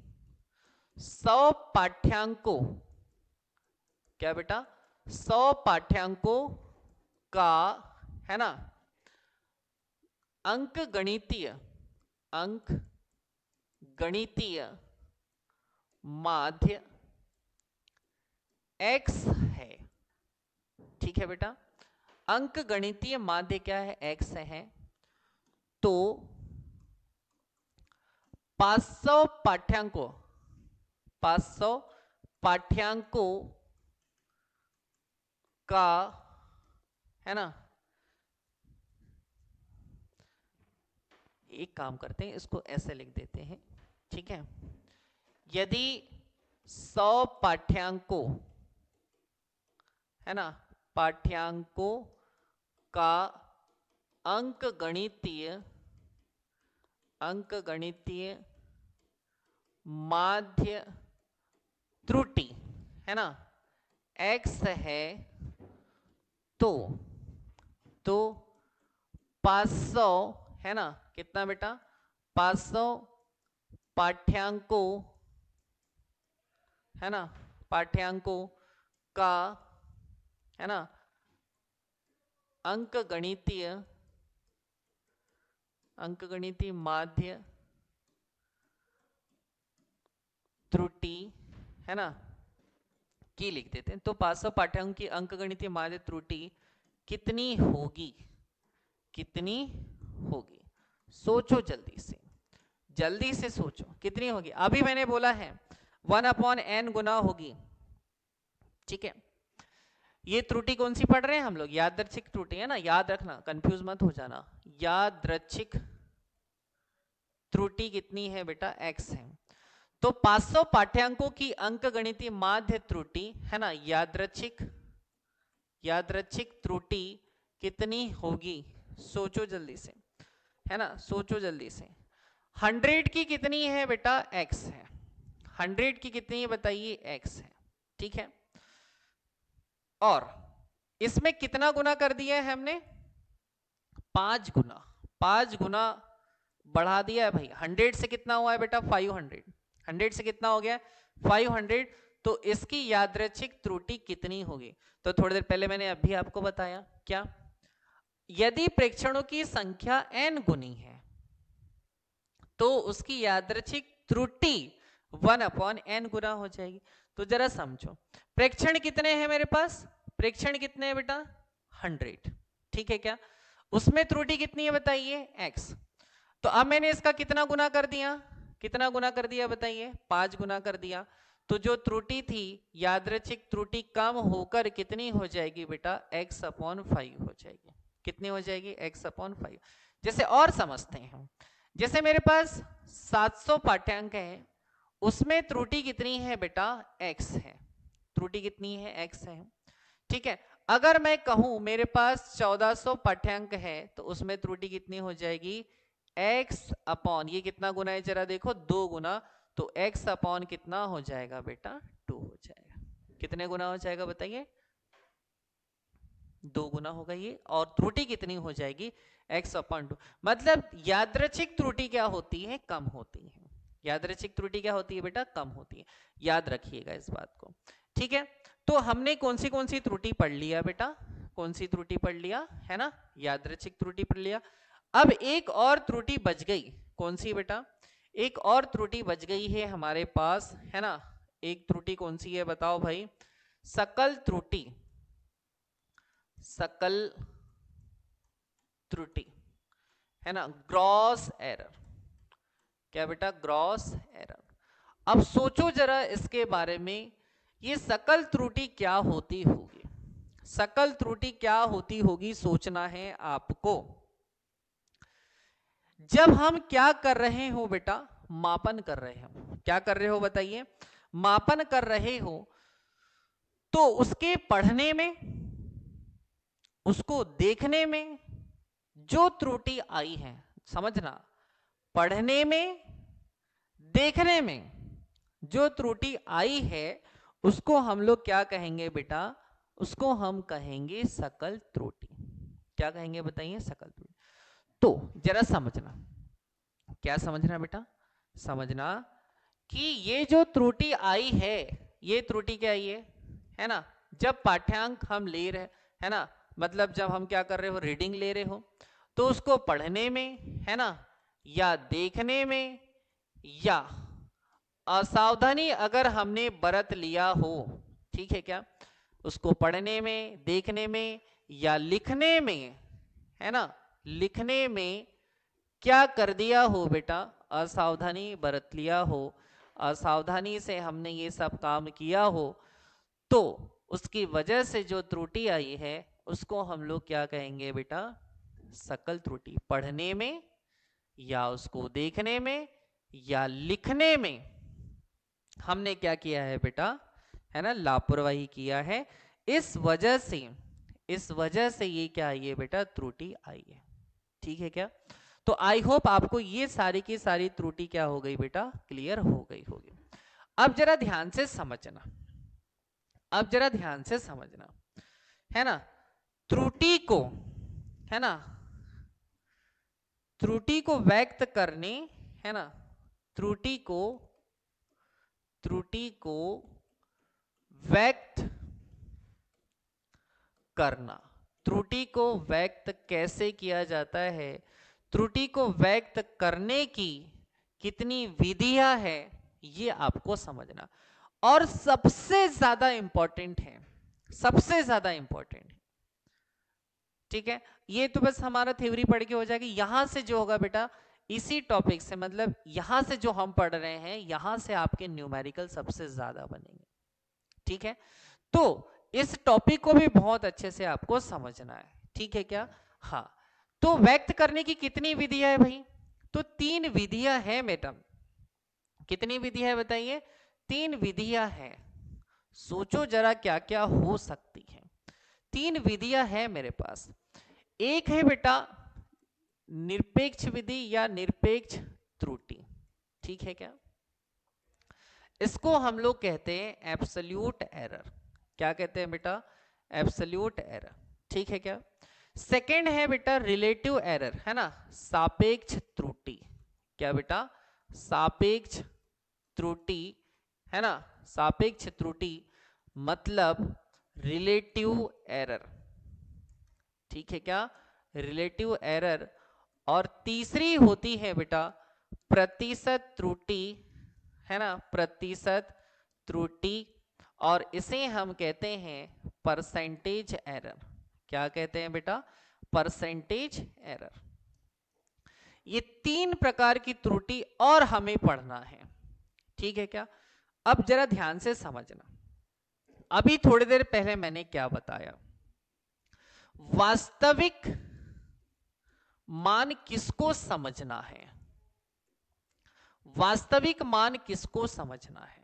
सौ पाठ्यांकों, क्या बेटा, सौ पाठ्यांकों का, है ना, अंक गणितीय, अंक गणितीय माध्य x है, ठीक है बेटा, अंक गणितीय माध्य क्या है, x है, तो पाँच सौ पाठ्यांकों, पाँच सौ पाठ्यांकों का, है ना, एक काम करते हैं, इसको ऐसे लिख देते हैं, ठीक है, यदि सौ पाठ्यांकों, है ना, पाठ्यांकों का अंक गणितीय, अंक गणितीय माध्य त्रुटि, है ना, x है, तो तो पाँच सौ, है ना, कितना बेटा, पाँच सौ पाठ्यांकों, है ना, पाठ्यांकों का, है ना, अंक गणितीय, अंक गणितीय माध्य त्रुटि, है ना, की लिख देते हैं, तो पाँच सौ पाठ्यांकों की अंक गणितीय माध्य त्रुटि कितनी होगी, कितनी होगी, सोचो जल्दी से, जल्दी से सोचो कितनी होगी। अभी मैंने बोला है वन अपॉन एन गुना होगी, ठीक है। ये त्रुटि कौन सी पढ़ रहे हैं हम लोग, यादृच्छिक त्रुटि, है ना, याद रखना, कंफ्यूज मत हो जाना, यादृच्छिक त्रुटि कितनी है बेटा, x है, तो पाँच सौ पाठ्यांकों की अंक गणितीय माध्य त्रुटि, है ना, यादृच्छिक, यादृच्छिक त्रुटि कितनी होगी, सोचो जल्दी से, है ना, सोचो जल्दी से। हंड्रेड की कितनी है बेटा, x है, हंड्रेड की कितनी है बताइए, x है, ठीक है, और इसमें कितना गुना कर दिया है हमने, पांच गुना, पांच गुना बढ़ा दिया है भाई, हंड्रेड से कितना हुआ है बेटा, फाइव हंड्रेड, हंड्रेड से कितना हो गया, फाइव हंड्रेड, तो इसकी यादृच्छिक त्रुटि कितनी होगी, तो थोड़ी देर पहले मैंने अभी आपको बताया, क्या, यदि प्रेक्षणों की संख्या n गुनी है तो उसकी यादृच्छिक त्रुटि वन अपॉन एन गुना हो जाएगी। तो जरा समझो, प्रेक्षण कितने हैं मेरे पास, प्रेक्षण कितने हैं बेटा, हंड्रेड, ठीक है क्या, उसमें त्रुटि कितनी है बताइए, x, तो अब मैंने इसका कितना गुना कर दिया, कितना गुना कर दिया बताइए, पांच गुना कर दिया, तो जो त्रुटि थी यादृच्छिक त्रुटि कम होकर कितनी हो जाएगी बेटा, x अपॉन फाइव हो जाएगी, कितनी हो जाएगी, x अपॉन फाइव। जैसे और समझते हैं, जैसे मेरे पास सात सौ पाठ्यांक है, उसमें त्रुटि कितनी है बेटा, x है, त्रुटि कितनी है, x है, ठीक है। अगर मैं कहूं मेरे पास चौदह सौ पाठ्यांक है तो उसमें त्रुटि कितनी हो जाएगी, x अपॉन, ये कितना गुना है जरा देखो, दो गुना, तो x अपॉन कितना हो जाएगा बेटा, टू हो जाएगा, कितने गुना हो जाएगा बताइए, दो गुना होगा ये, और त्रुटि कितनी हो जाएगी, x अपॉन टू। मतलब यादृच्छिक त्रुटि क्या होती है, कम होती है। यादृच्छिक त्रुटि क्या होती है बेटा, कम होती है, याद रखिएगा इस बात को, ठीक है। तो हमने कौन सी कौन सी त्रुटि पढ़ लिया बेटा, कौन सी त्रुटि पढ़ लिया है ना, यादृच्छिक त्रुटि पढ़ लिया। अब एक और त्रुटि बच गई, कौन सी बेटा, एक और त्रुटि बच गई है हमारे पास, है ना। एक त्रुटि कौन सी है बताओ भाई, सकल त्रुटि, सकल त्रुटि, है ना, ग्रॉस एरर। क्या बेटा, ग्रॉस एरर। अब सोचो जरा इसके बारे में, ये सकल त्रुटि क्या होती होगी, सकल त्रुटि क्या होती होगी, सोचना है आपको। जब हम क्या कर रहे हो बेटा, मापन कर रहे हो, क्या कर रहे हो बताइए, मापन कर रहे हो, तो उसके पढ़ने में, उसको देखने में जो त्रुटि आई है, समझना, पढ़ने में देखने में जो त्रुटि आई है उसको हम लोग क्या कहेंगे बेटा, उसको हम कहेंगे सकल त्रुटि। क्या कहेंगे बताइए, सकल त्रुटि। तो जरा समझना, क्या समझना बेटा, समझना कि ये जो त्रुटि आई है, ये त्रुटि क्या आई है, है ना, जब पाठ्यांक हम ले रहे, है ना, मतलब जब हम क्या कर रहे हो, रीडिंग ले रहे हो, तो उसको पढ़ने में, है ना, या देखने में, या असावधानी अगर हमने बरत लिया हो, ठीक है क्या, उसको पढ़ने में, देखने में या लिखने में, है ना, लिखने में क्या कर दिया हो बेटा, असावधानी बरत लिया हो, असावधानी से हमने ये सब काम किया हो, तो उसकी वजह से जो त्रुटि आई है उसको हम लोग क्या कहेंगे बेटा, सकल त्रुटि। पढ़ने में या उसको देखने में या लिखने में हमने क्या किया है बेटा, है ना, लापरवाही किया है, इस वजह से, इस वजह से ये क्या आई है बेटा, त्रुटि आई है, ठीक है क्या। तो आई होप आपको ये सारी की सारी त्रुटि क्या हो गई बेटा, क्लियर हो गई होगी। अब जरा ध्यान से समझना, अब जरा ध्यान से समझना, है ना, त्रुटि को, है ना, त्रुटि को व्यक्त करने, है ना, त्रुटि को, त्रुटि को व्यक्त करना, त्रुटि को व्यक्त कैसे किया जाता है, त्रुटि को व्यक्त करने की कितनी विधियां है, ये आपको समझना। और सबसे ज्यादा इंपॉर्टेंट है, सबसे ज्यादा इंपॉर्टेंट है, ठीक है। ये तो बस हमारा थ्योरी पढ़ के हो जाएगी, यहां से जो होगा बेटा, इसी टॉपिक से, मतलब यहां से जो हम पढ़ रहे हैं, यहां से आपके न्यूमेरिकल सबसे ज्यादा बनेंगे, ठीक है। तो इस टॉपिक को भी बहुत अच्छे से आपको समझना है, ठीक है क्या। हाँ, तो व्यक्त करने की कितनी विधियां है भाई, तो तीन विधियां हैं मैडम। कितनी विधियां है बताइए, तीन विधियां हैं। सोचो जरा क्या क्या हो सकती है। तीन विधियां हैं मेरे पास। एक है बेटा निरपेक्ष विधि या निरपेक्ष त्रुटि, ठीक है क्या, इसको हम लोग कहते हैं एब्सोल्यूट एरर। क्या कहते हैं बेटा, एब्सोल्यूट एरर, ठीक है क्या। सेकंड है बेटा रिलेटिव एरर, है ना, सापेक्ष त्रुटि। क्या बेटा, सापेक्ष त्रुटि, है ना, सापेक्ष त्रुटि मतलब रिलेटिव एरर, ठीक है क्या, रिलेटिव एरर। और तीसरी होती है बेटा प्रतिशत त्रुटि, है ना, प्रतिशत त्रुटि, और इसे हम कहते हैं परसेंटेज एरर। क्या कहते हैं बेटा, परसेंटेज एरर। ये तीन प्रकार की त्रुटि और हमें पढ़ना है, ठीक है क्या। अब जरा ध्यान से समझना, अभी थोड़ी देर पहले मैंने क्या बताया, वास्तविक मान किसको समझना है, वास्तविक मान किसको समझना है।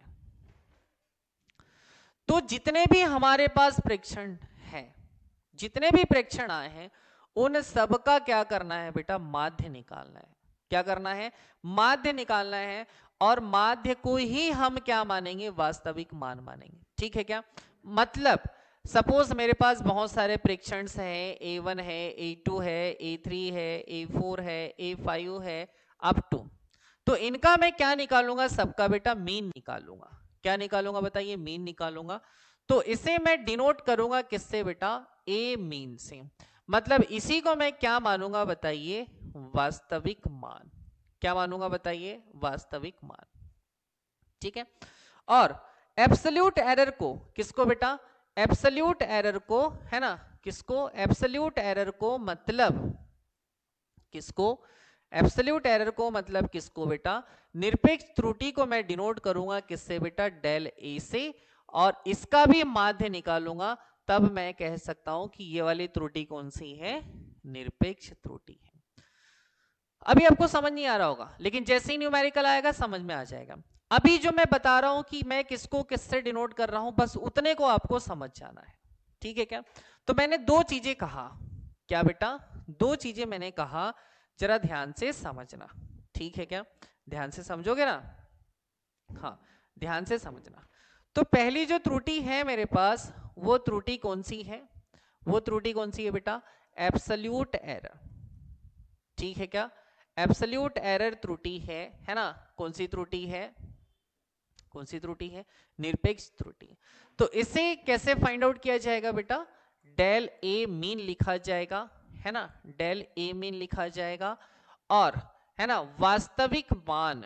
तो जितने भी हमारे पास प्रेक्षण हैं, जितने भी प्रेक्षण आए हैं, उन सबका क्या करना है बेटा, माध्य निकालना है। क्या करना है, माध्य निकालना है, और माध्य को ही हम क्या मानेंगे, वास्तविक मान मानेंगे, ठीक है क्या। मतलब सपोज मेरे पास बहुत सारे प्रेक्षण हैं, ए वन है, ए टू है, ए थ्री है, ए फोर है, ए फाइव है, अप टू। तो इनका मैं क्या निकालूंगा? सबका बेटा मीन निकालूंगा। क्या निकालूंगा बताइए? मीन निकालूंगा। तो इसे मैं डिनोट करूंगा किससे बेटा? ए मीन से। मतलब इसी को मैं क्या मानूंगा बताइए? वास्तविक मान। क्या मानूंगा बताइए? वास्तविक मान। ठीक है। और एब्सोल्यूट एरर को किसको बेटा? एब्सोल्यूट एरर को, है ना, किसको? एब्सोल्यूट एरर को मतलब किसको? एब्सोल्यूट एरर को मतलब किसको बेटा? निरपेक्ष त्रुटि को मैं डिनोट करूंगा किससे बेटा? डेल ए से। और इसका भी माध्य निकालूंगा, तब मैं कह सकता हूं कि ये वाली त्रुटि कौन सी है? निरपेक्ष त्रुटि है। अभी आपको समझ नहीं आ रहा होगा, लेकिन जैसे ही न्यूमेरिकल आएगा समझ में आ जाएगा। अभी जो मैं बता रहा हूं कि मैं किसको किससे डिनोट कर रहा हूं, बस उतने को आपको समझ जाना है। ठीक है क्या? तो मैंने दो चीजें कहा। क्या बेटा? दो चीजें मैंने कहा, जरा ध्यान से समझना। ठीक है क्या? ध्यान से समझोगे ना? हाँ, ध्यान से समझना। तो पहली जो त्रुटि है मेरे पास, वो त्रुटि कौन सी है? वो त्रुटि कौन सी है बेटा? Absolute error. ठीक है क्या? एब्सोल्यूट एरर त्रुटि है, है ना? कौन सी त्रुटि है? कौन सी त्रुटि है? निरपेक्ष त्रुटि। तो इसे कैसे फाइंड आउट किया जाएगा बेटा? डेल ए मीन लिखा जाएगा, है ना? डेल ए मीन लिखा जाएगा। और है ना, वास्तविक मान,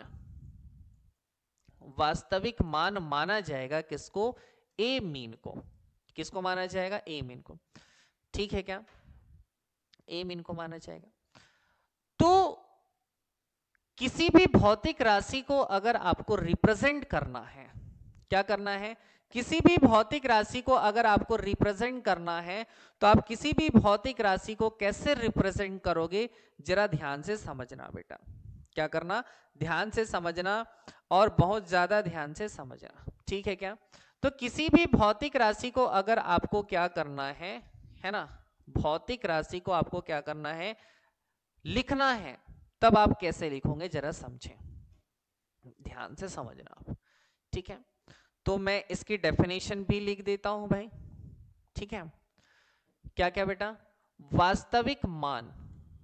वास्तविक मान माना जाएगा किसको? ए मीन को। किसको माना जाएगा? ए मीन को। ठीक है क्या? ए मीन को माना जाएगा। तो किसी भी भौतिक राशि को अगर आपको रिप्रेजेंट करना है, क्या करना है? किसी भी भौतिक राशि को अगर आपको रिप्रेजेंट करना है, तो आप किसी भी भौतिक राशि को कैसे रिप्रेजेंट करोगे? जरा ध्यान से समझना बेटा। क्या करना? ध्यान से समझना, और बहुत ज्यादा ध्यान से समझना। ठीक है क्या? तो किसी भी भौतिक राशि को अगर आपको क्या करना है, है ना, भौतिक राशि को आपको क्या करना है? लिखना है। तब आप कैसे लिखोगे? जरा समझें, ध्यान से समझना आप। ठीक है, तो मैं इसकी डेफिनेशन भी लिख देता हूं भाई। ठीक है, क्या क्या बेटा? वास्तविक मान,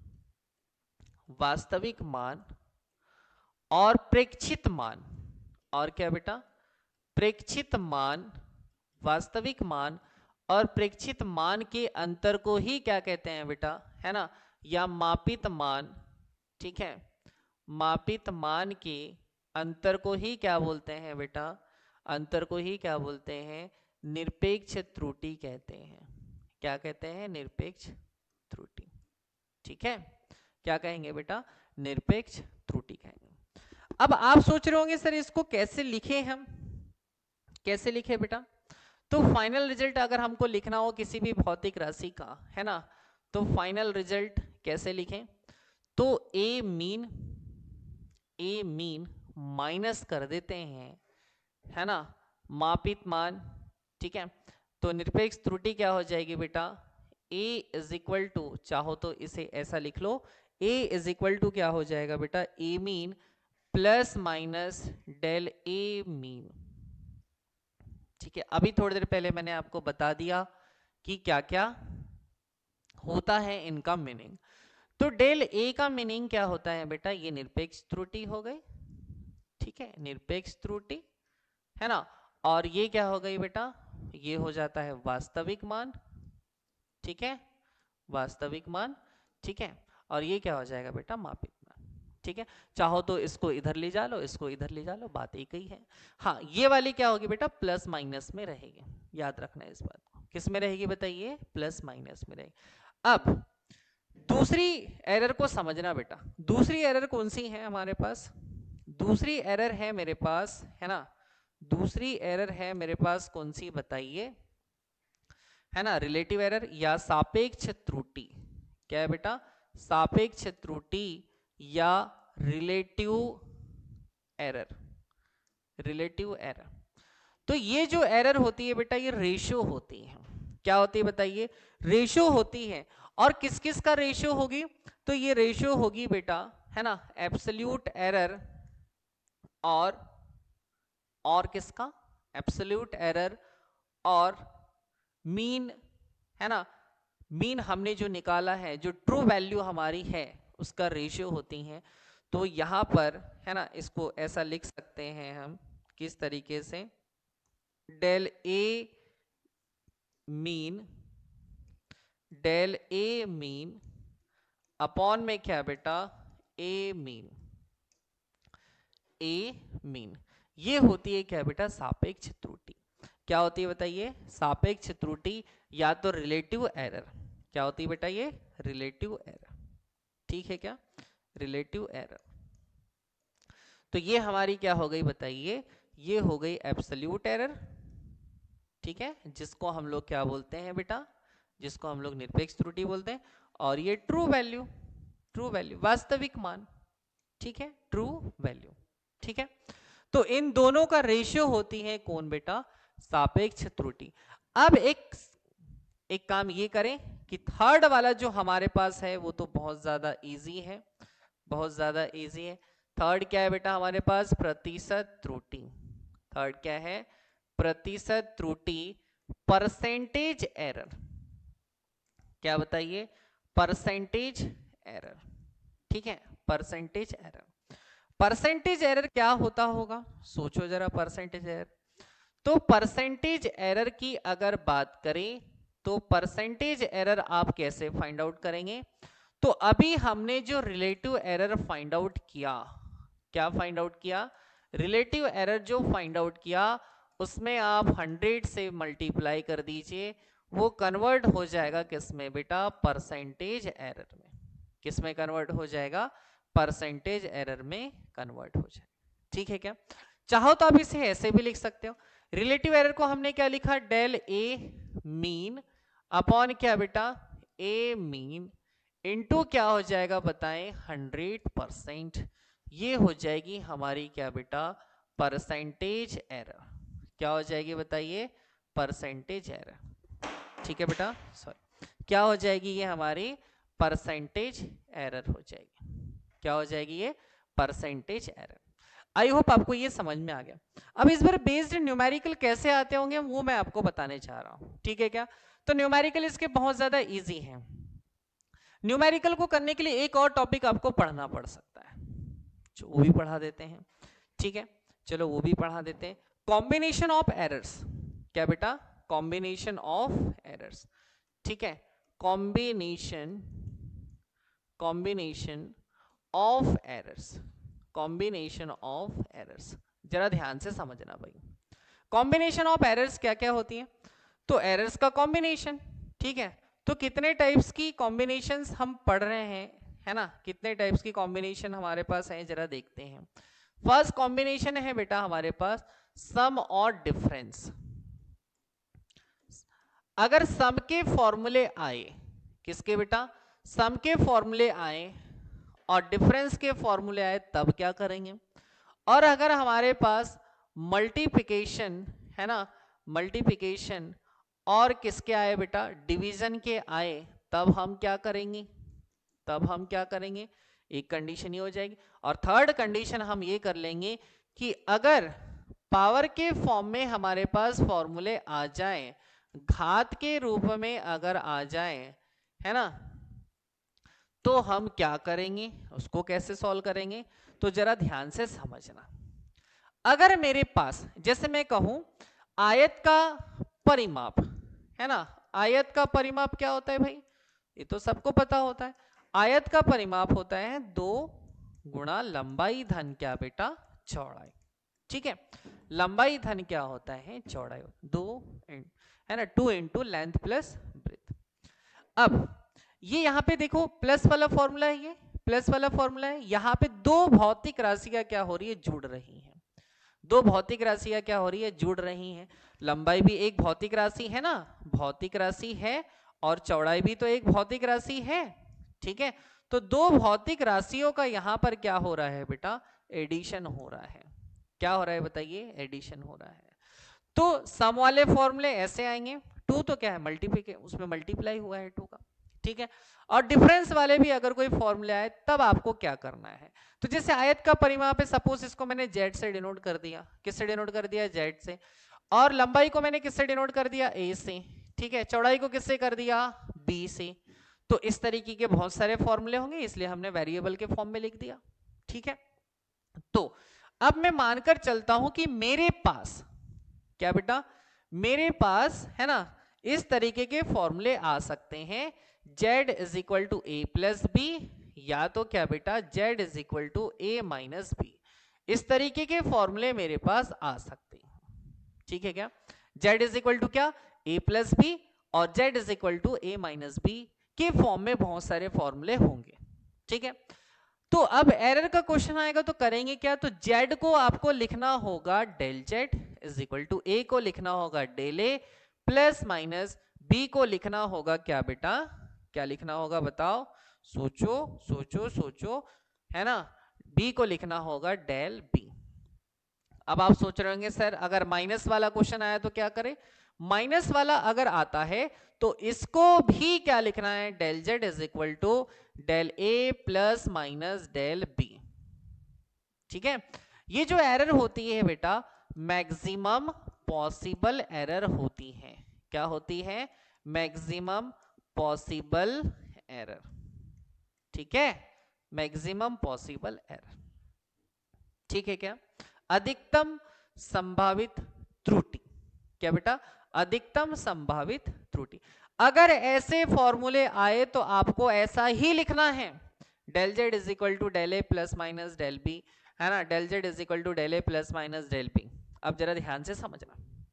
वास्तविक मान और प्रेक्षित मान। और क्या बेटा? प्रेक्षित मान, वास्तविक मान और प्रेक्षित मान के अंतर को ही क्या कहते हैं बेटा? है ना, या मापित मान। ठीक है, मापित मान के अंतर को ही क्या बोलते हैं बेटा? अंतर को ही क्या बोलते हैं? निरपेक्ष त्रुटि कहते हैं। क्या कहते हैं? निरपेक्ष त्रुटि। ठीक है, क्या कहेंगे बेटा? निरपेक्ष त्रुटि कहेंगे। अब आप सोच रहे होंगे सर इसको कैसे लिखे, हम कैसे लिखे बेटा? तो फाइनल रिजल्ट अगर हमको लिखना हो किसी भी भौतिक राशि का, है ना, तो फाइनल रिजल्ट कैसे लिखें? तो a mean, a mean minus कर देते हैं, है ना, मापित मान। ठीक है, तो निरपेक्ष त्रुटि क्या हो जाएगी बेटा? ए इज इक्वल टू, चाहो तो इसे ऐसा लिख लो, ए इज इक्वल टू क्या हो जाएगा बेटा? A mean plus minus del A mean. ठीक है, अभी थोड़ी देर पहले मैंने आपको बता दिया कि क्या क्या होता है इनका मीनिंग। तो डेल ए का मीनिंग क्या होता है बेटा? ये निरपेक्ष त्रुटि हो गई। ठीक है, निरपेक्ष त्रुटि, है ना। और ये क्या हो गई बेटा? ये हो जाता है वास्तविक मान। ठीक है, वास्तविक मान। ठीक है, और ये क्या हो जाएगा बेटा? मापित मान। ठीक है, चाहो तो इसको इधर ले जा लो, इसको इधर ले जा लो, बात एक ही है। हाँ, ये वाली क्या होगी बेटा? प्लस माइनस में रहेगी। याद रखना इस बात को। किस में रहेगी बताइए? प्लस माइनस में रहेगी। अब दूसरी एरर को समझना बेटा। दूसरी एरर कौन सी है हमारे पास? दूसरी एरर है मेरे पास, है ना, दूसरी एरर है मेरे पास कौन सी बताइए? है ना, रिलेटिव एरर या सापेक्ष त्रुटि। क्या है बेटा? सापेक्ष त्रुटि या रिलेटिव एरर, रिलेटिव एरर। तो ये जो एरर होती है बेटा, ये रेशियो होती है। क्या होती है बताइए? रेशियो होती है। और किस किस का रेशियो होगी? तो ये रेशियो होगी बेटा, है ना, एब्सोल्यूट एरर और और किसका? एब्सोल्यूट एरर और मीन है ना, मीन हमने जो निकाला है, जो ट्रू वैल्यू हमारी है उसका रेशियो होती है। तो यहाँ पर है ना, इसको ऐसा लिख सकते हैं हम किस तरीके से, डेल ए मीन, डेल ए मीन अपॉन में क्या बेटा, ए मीन, ए मीन। ये होती है क्या बेटा, सापेक्ष त्रुटि। क्या होती है बताइए, सापेक्ष त्रुटि या तो रिलेटिव एरर। क्या होती है बेटा, ये रिलेटिव एरर। ठीक है क्या, रिलेटिव एरर। तो ये हमारी क्या हो गई बताइए, ये हो गई एब्सोल्यूट एरर। ठीक है, जिसको हम लोग क्या बोलते हैं बेटा, जिसको हम लोग निरपेक्ष त्रुटि बोलते हैं। और ये ट्रू वैल्यू, ट्रू वैल्यू वास्तविक मान। ठीक है, ट्रू वैल्यू। ठीक है, तो इन दोनों का रेशियो होती है कौन बेटा, सापेक्ष त्रुटि। अब एक एक काम ये करें कि थर्ड वाला जो हमारे पास है वो तो बहुत ज्यादा इजी है, बहुत ज्यादा इजी है। थर्ड क्या है बेटा हमारे पास, प्रतिशत त्रुटि। थर्ड क्या है, प्रतिशत त्रुटि, परसेंटेज एरर। क्या बताइए, परसेंटेज एरर। ठीक है, परसेंटेज एरर। परसेंटेज एरर क्या होता होगा, सोचो जरा। परसेंटेज एरर, तो परसेंटेज एरर की अगर बात करें तो परसेंटेज एरर आप कैसे फाइंड आउट करेंगे। तो अभी हमने जो रिलेटिव एरर फाइंड आउट किया, क्या फाइंड आउट किया, रिलेटिव एरर जो फाइंड आउट किया उसमें आप हंड्रेड से मल्टीप्लाई कर दीजिए, वो कन्वर्ट हो जाएगा किसमें बेटा, परसेंटेज एरर में। किसमें कन्वर्ट हो जाएगा, परसेंटेज एरर में कन्वर्ट हो जाएगा। ठीक है क्या, चाहो तो आप इसे ऐसे भी लिख सकते हो। रिलेटिव एरर को हमने क्या लिखा, डेल ए मीन अपॉन क्या बेटा, ए मीन इनटू क्या हो जाएगा बताएं, हंड्रेड परसेंट। ये हो जाएगी हमारी क्या बेटा, परसेंटेज एरर। क्या हो जाएगी बताइए, परसेंटेज एरर। ठीक है बेटा, सॉरी, क्या हो जाएगी ये हमारी परसेंटेज एरर हो जाएगी। क्या हो जाएगी ये, परसेंटेज एरर। आई होप आपको ये समझ में आ गया। अब इस बार बेस्ड न्यूमेरिकल कैसे आते होंगे वो मैं आपको बताने चाह रहा हूं। ठीक है क्या, तो न्यूमेरिकल इसके बहुत ज्यादा इजी है। न्यूमेरिकल को करने के लिए एक और टॉपिक आपको पढ़ना पड़ सकता है, जो वो भी पढ़ा देते हैं। ठीक है, चलो वो भी पढ़ा देते हैं। Combination of errors. क्या बेटा, कॉम्बिनेशन ऑफ एरर्स। ठीक है, combination, combination of errors, combination of errors. जरा ध्यान से समझना भाई, कॉम्बिनेशन ऑफ एरर्स क्या क्या होती है। तो एरर्स का कॉम्बिनेशन। ठीक है, तो कितने टाइप्स की कॉम्बिनेशंस हम पढ़ रहे हैं, है ना, कितने टाइप्स की कॉम्बिनेशन हमारे पास है जरा देखते हैं। फर्स्ट कॉम्बिनेशन है बेटा हमारे पास सम और डिफरेंस। अगर सम के फॉर्मूले आए, किसके बेटा, सम के फॉर्मूले आए और डिफरेंस के फॉर्मूले आए तब क्या करेंगे। और अगर हमारे पास मल्टीप्लिकेशन है ना, मल्टीप्लिकेशन और किसके आए बेटा, डिवीजन के आए, तब हम क्या करेंगे, तब हम क्या करेंगे, एक कंडीशन ही हो जाएगी। और थर्ड कंडीशन हम ये कर लेंगे कि अगर पावर के फॉर्म में हमारे पास फॉर्मूले आ जाएं, घात के रूप में अगर आ जाएं, है ना, तो हम क्या करेंगे, उसको कैसे सॉल्व करेंगे। तो जरा ध्यान से समझना। अगर मेरे पास, जैसे मैं कहूं आयत का परिमाप, है ना, आयत का परिमाप क्या होता है भाई, ये तो सबको पता होता है। आयत का परिमाप होता है दो गुणा लंबाई धन क्या बेटा, चौड़ाई। ठीक है, लंबाई धन क्या होता है, चौड़ाई। दो है ना, two into length plus breadth. अब ये यहाँ पे देखो प्लस वाला फॉर्मूला है, ये प्लस वाला फॉर्मूला है। यहाँ पे दो भौतिक राशियां क्या हो रही है, जुड़ रही हैं। दो भौतिक राशियां क्या हो रही है, जुड़ रही हैं। लंबाई भी एक भौतिक राशि है ना, भौतिक राशि है, और चौड़ाई भी तो एक भौतिक राशि है। ठीक है, तो दो भौतिक राशियों का यहाँ पर क्या हो रहा है बेटा, एडिशन हो रहा है। क्या हो रहा है बताइए, एडिशन हो रहा है। तो सम वाले फॉर्मूले ऐसे आएंगे, टू तो क्या है मल्टीप्लिकेशन, उसमें मल्टीप्लाई हुआ है टू का। ठीक है, और डिफरेंस वाले भी अगर कोई फॉर्मूला आए तब आपको क्या करना है। तो जैसे आयत का परिमाप है, सपोज इसको मैंने जेड से डिनोट कर दिया, किससे डिनोट कर दिया, जेड से। और लंबाई को मैंने किससे डिनोट कर दिया, ए से। ठीक है, चौड़ाई को किससे कर दिया, b से। तो इस तरीके के बहुत सारे फॉर्मूले होंगे, इसलिए हमने वेरिएबल के फॉर्म में लिख दिया। ठीक है, तो अब मैं मानकर चलता हूं कि मेरे पास क्या बेटा, मेरे पास है ना इस तरीके के फॉर्मूले आ सकते हैं, z is equal to a plus b, या तो क्या बेटा z is equal to a minus b. इस तरीके के फॉर्मूले मेरे पास आ सकते हैं। ठीक है क्या, z इज इक्वल टू क्या, a प्लस बी, और z is equal to a minus b के फॉर्म में बहुत सारे फॉर्मूले होंगे। ठीक है, तो अब एरर का क्वेश्चन आएगा तो करेंगे क्या, तो z को आपको लिखना होगा del z is equal to a को लिखना होगा del a plus minus b को लिखना होगा क्या बेटा, क्या लिखना होगा बताओ, सोचो सोचो सोचो, है ना, b को लिखना होगा डेल b। अब आप सोच रहे होंगे सर अगर माइनस वाला क्वेश्चन आया तो क्या करें, माइनस वाला अगर आता है तो इसको भी क्या लिखना है, del z is equal to del a plus minus del b। ठीक है, ये जो एरर होती है बेटा मैक्सिमम पॉसिबल एरर होती है। क्या होती है, मैक्सिमम पॉसिबल एरर। ठीक है, मैक्सिमम पॉसिबल एरर। ठीक है क्या, अधिकतम संभावित त्रुटि, क्या बेटा, अधिकतम संभावित त्रुटि। अगर ऐसे फॉर्मूले आए तो आपको ऐसा ही लिखना है, del z is equal to del a plus minus del b, है ना, del z is equal to del a plus minus del b. अब जरा ध्यान से समझना,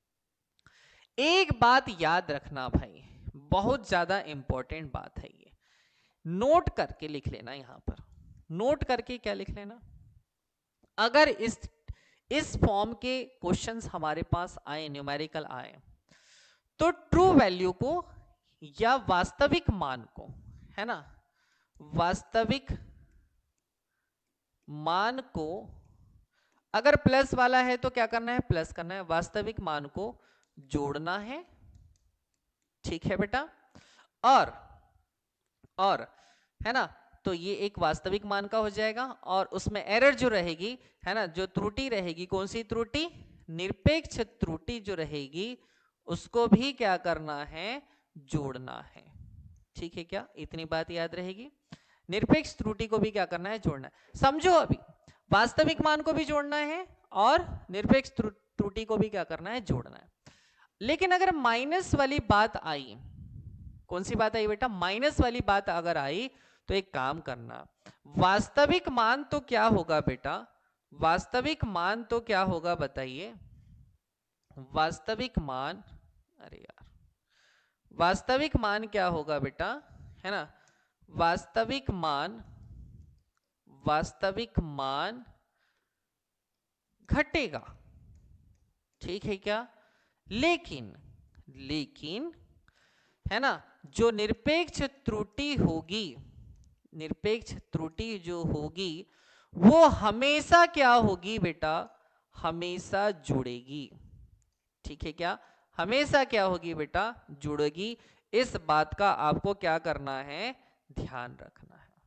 एक बात याद रखना भाई, बहुत ज्यादा इंपॉर्टेंट बात है ये, नोट करके लिख लेना। यहां पर नोट करके क्या लिख लेना, अगर इस इस फॉर्म के क्वेश्चंस हमारे पास आए, न्यूमेरिकल आए, तो ट्रू वैल्यू को या वास्तविक मान को, है ना, वास्तविक मान को अगर प्लस वाला है तो क्या करना है, प्लस करना है, वास्तविक मान को जोड़ना है। ठीक है बेटा, और और है ना, तो ये एक वास्तविक मान का हो जाएगा, और उसमें एरर जो रहेगी, है ना, जो त्रुटि रहेगी, कौन सी त्रुटि, निरपेक्ष त्रुटि जो रहेगी उसको भी क्या करना है, जोड़ना है। ठीक है क्या, इतनी बात याद रहेगी, निरपेक्ष त्रुटि को भी क्या करना है, जोड़ना है। समझो, अभी वास्तविक मान को भी जोड़ना है और निरपेक्ष त्रुटि को भी क्या करना है, जोड़ना है। लेकिन अगर माइनस वाली बात आई, कौन सी बात आई बेटा, माइनस वाली बात अगर आई, तो एक काम करना, वास्तविक मान तो क्या होगा बेटा, वास्तविक मान तो क्या होगा बताइए, वास्तविक मान, अरे यार, वास्तविक मान क्या होगा बेटा, है ना, वास्तविक मान, वास्तविक मान घटेगा। ठीक है क्या, लेकिन लेकिन है ना, जो निरपेक्ष त्रुटि होगी, निरपेक्ष त्रुटि जो होगी वो हमेशा क्या होगी बेटा, हमेशा जुड़ेगी। ठीक है क्या, हमेशा क्या होगी बेटा, जुड़ेगी। इस बात का आपको क्या करना है, ध्यान रखना है।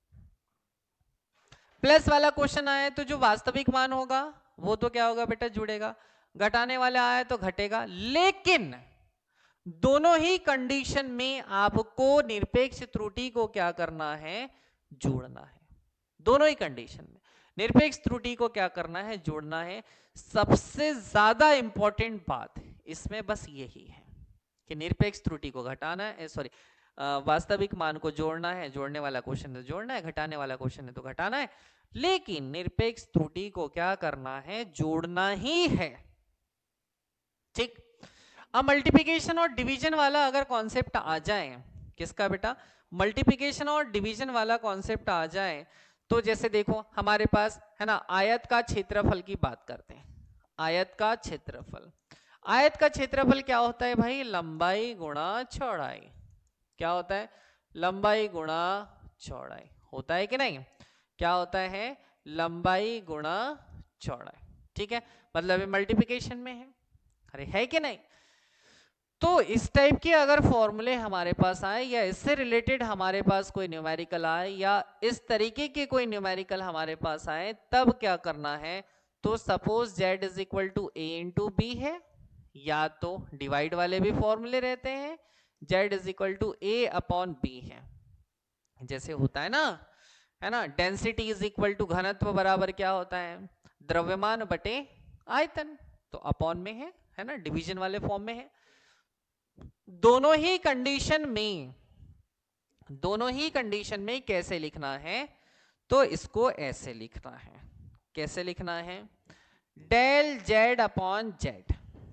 प्लस वाला क्वेश्चन आया तो जो वास्तविक मान होगा वो तो क्या होगा बेटा, जुड़ेगा, घटाने वाला आया तो घटेगा, लेकिन दोनों ही कंडीशन में आपको निरपेक्ष त्रुटि को क्या करना है, जोड़ना है। दोनों ही कंडीशन में निरपेक्ष त्रुटि को क्या करना है, जोड़ना है। सबसे ज्यादा इंपॉर्टेंट बात इसमें बस यही है कि निरपेक्ष त्रुटि को घटाना है, सॉरी वास्तविक मान को जोड़ना है, जोड़ने वाला क्वेश्चन है तो जोड़ना है, घटाने वाला क्वेश्चन है तो घटाना है, लेकिन निरपेक्ष त्रुटि को क्या करना है, जोड़ना ही है। ठीक, अब मल्टीप्लिकेशन और डिवीजन वाला अगर कॉन्सेप्ट आ जाए, किसका बेटा, मल्टीप्लिकेशन और डिवीजन वाला कॉन्सेप्ट आ जाए, तो जैसे देखो हमारे पास है ना, आयत का क्षेत्रफल की बात करते हैं। आयत का क्षेत्रफल, आयत का क्षेत्रफल क्या होता है भाई, लंबाई गुणा चौड़ाई। क्या होता है, लंबाई गुणा चौड़ाई, होता है कि नहीं, क्या होता है, लंबाई गुणा चौड़ाई। ठीक है, मतलब ये मल्टीप्लिकेशन में है, अरे है कि नहीं। तो इस टाइप के अगर फॉर्मूले हमारे पास आए, या इससे रिलेटेड हमारे पास कोई न्यूमेरिकल आए, या इस तरीके के कोई न्यूमेरिकल हमारे पास आए, तब क्या करना है, तो suppose z is equal to a into b है, या तो डिवाइड वाले भी फॉर्मूले रहते हैं, z is equal to a upon b है, जैसे होता है ना, है ना, डेंसिटी इज इक्वल टू घनत्व बराबर क्या होता है, द्रव्यमान बटे आयतन, तो अपॉन में है है ना, डिवीजन वाले फॉर्म में है। दोनों ही कंडीशन में दोनों ही कंडीशन में कैसे लिखना है, तो इसको ऐसे लिखना है, कैसे लिखना है, del Z upon z,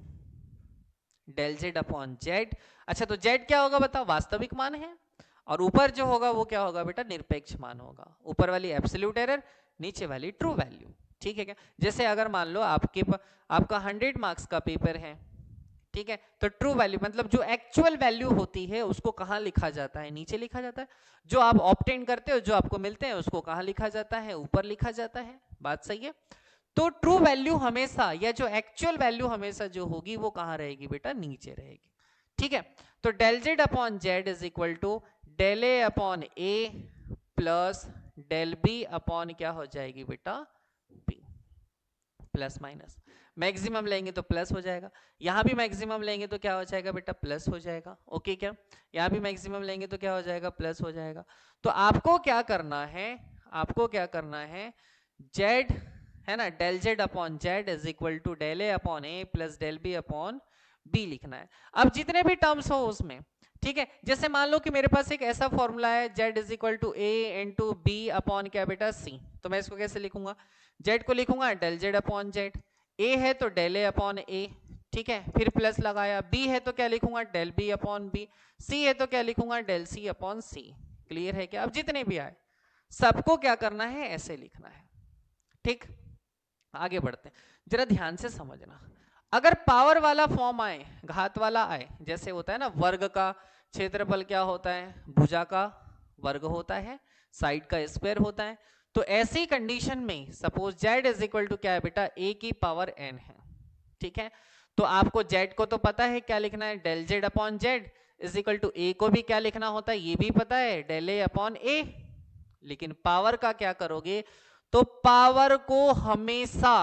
del Z upon z. अच्छा तो जेड क्या होगा बताओ, वास्तविक मान है, और ऊपर जो होगा वो क्या होगा बेटा, निरपेक्ष मान होगा, ऊपर वाली एब्सोल्यूट एरर, नीचे वाली ट्रू वैल्यू, ठीक है क्या। जैसे अगर मान लो आपके आपका हंड्रेड मार्क्स का पेपर है, ठीक है, तो ट्रू वैल्यू मतलब जो एक्चुअल वैल्यू होती है उसको कहाँ लिखा जाता है, नीचे लिखा जाता है। जो आप ऑब्टेन करते हो, जो आपको मिलते हैं, उसको कहाँ लिखा जाता है, ऊपर लिखा जाता है। बात सही है। तो ट्रू वैल्यू हमेशा, या जो एक्चुअल वैल्यू हमेशा जो होगी वो कहाँ रहेगी बेटा, नीचे रहेगी, ठीक है। तो del Z upon z is equal to del a upon a plus del b upon क्या हो जाएगी बेटा, बी, प्लस माइनस, मैक्सिमम लेंगे तो प्लस हो जाएगा, यहां भी मैक्सिमम लेंगे तो क्या हो जाएगा बेटा, प्लस हो जाएगा, ओके क्या, यहां भी मैक्सिमम लेंगे तो क्या हो जाएगा, प्लस हो जाएगा। तो आपको क्या करना है, आपको क्या करना है, जेड है ना, del Z upon z is equal to del a upon a plus del b upon b लिखना है। अब जितने भी टर्म्स हो उसमें, ठीक है, जैसे मान लो कि मेरे पास एक ऐसा फॉर्मूला है, z is equal to a into b upon क्या बेटा, सी, तो मैं इसको कैसे लिखूंगा, जेड को लिखूंगा del Z upon z, a है तो डेल ए अपॉन ए, ठीक है, फिर प्लस लगाया, बी है तो क्या लिखूंगा, del b upon b, c है तो क्या लिखूंगा, del c upon c. Clear है क्या। अब जितने भी आए सबको क्या करना है, ऐसे लिखना है, ठीक। आगे बढ़ते हैं, जरा ध्यान से समझना। अगर पावर वाला फॉर्म आए, घात वाला आए, जैसे होता है ना, वर्ग का क्षेत्रफल क्या होता है, भुजा का वर्ग होता है, साइड का स्क्वायर होता है, तो ऐसी कंडीशन में suppose z is equal to क्या है बेटा, a की पावर n है, ठीक है। तो आपको z को तो पता है क्या लिखना है, del Z upon z is equal to a को भी क्या लिखना होता है, ये भी पता है, डेल a अपॉन a, लेकिन पावर का क्या करोगे, तो पावर को हमेशा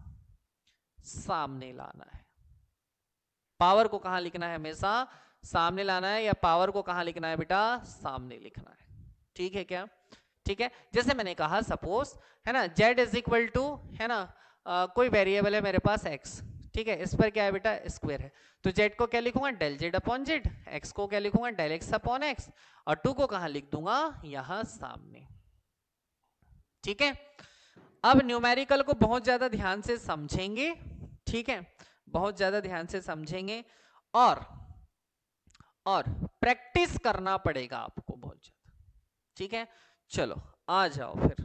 सामने लाना है, पावर को कहां लिखना है, हमेशा सामने लाना है, या पावर को कहां लिखना है बेटा, सामने लिखना है, ठीक है क्या, ठीक है। जैसे मैंने कहा सपोज है ना, z इज इक्वल टू है ना, आ, कोई वेरिएबल है मेरे पास x, ठीक है, इस पर क्या है बेटा, स्क्वायर है, तो z को क्या लिखूंगा, del Z upon Z, x को क्या लिखूंगा, डेल एक्स अपॉन एक्स, और टू को कहां लिख दूंगा, यहां सामने, ठीक है। अब न्यूमेरिकल को बहुत ज्यादा ध्यान से समझेंगे, ठीक है, बहुत ज्यादा ध्यान से समझेंगे, और और प्रैक्टिस करना पड़ेगा आपको बहुत ज्यादा, ठीक है। चलो आ जाओ फिर,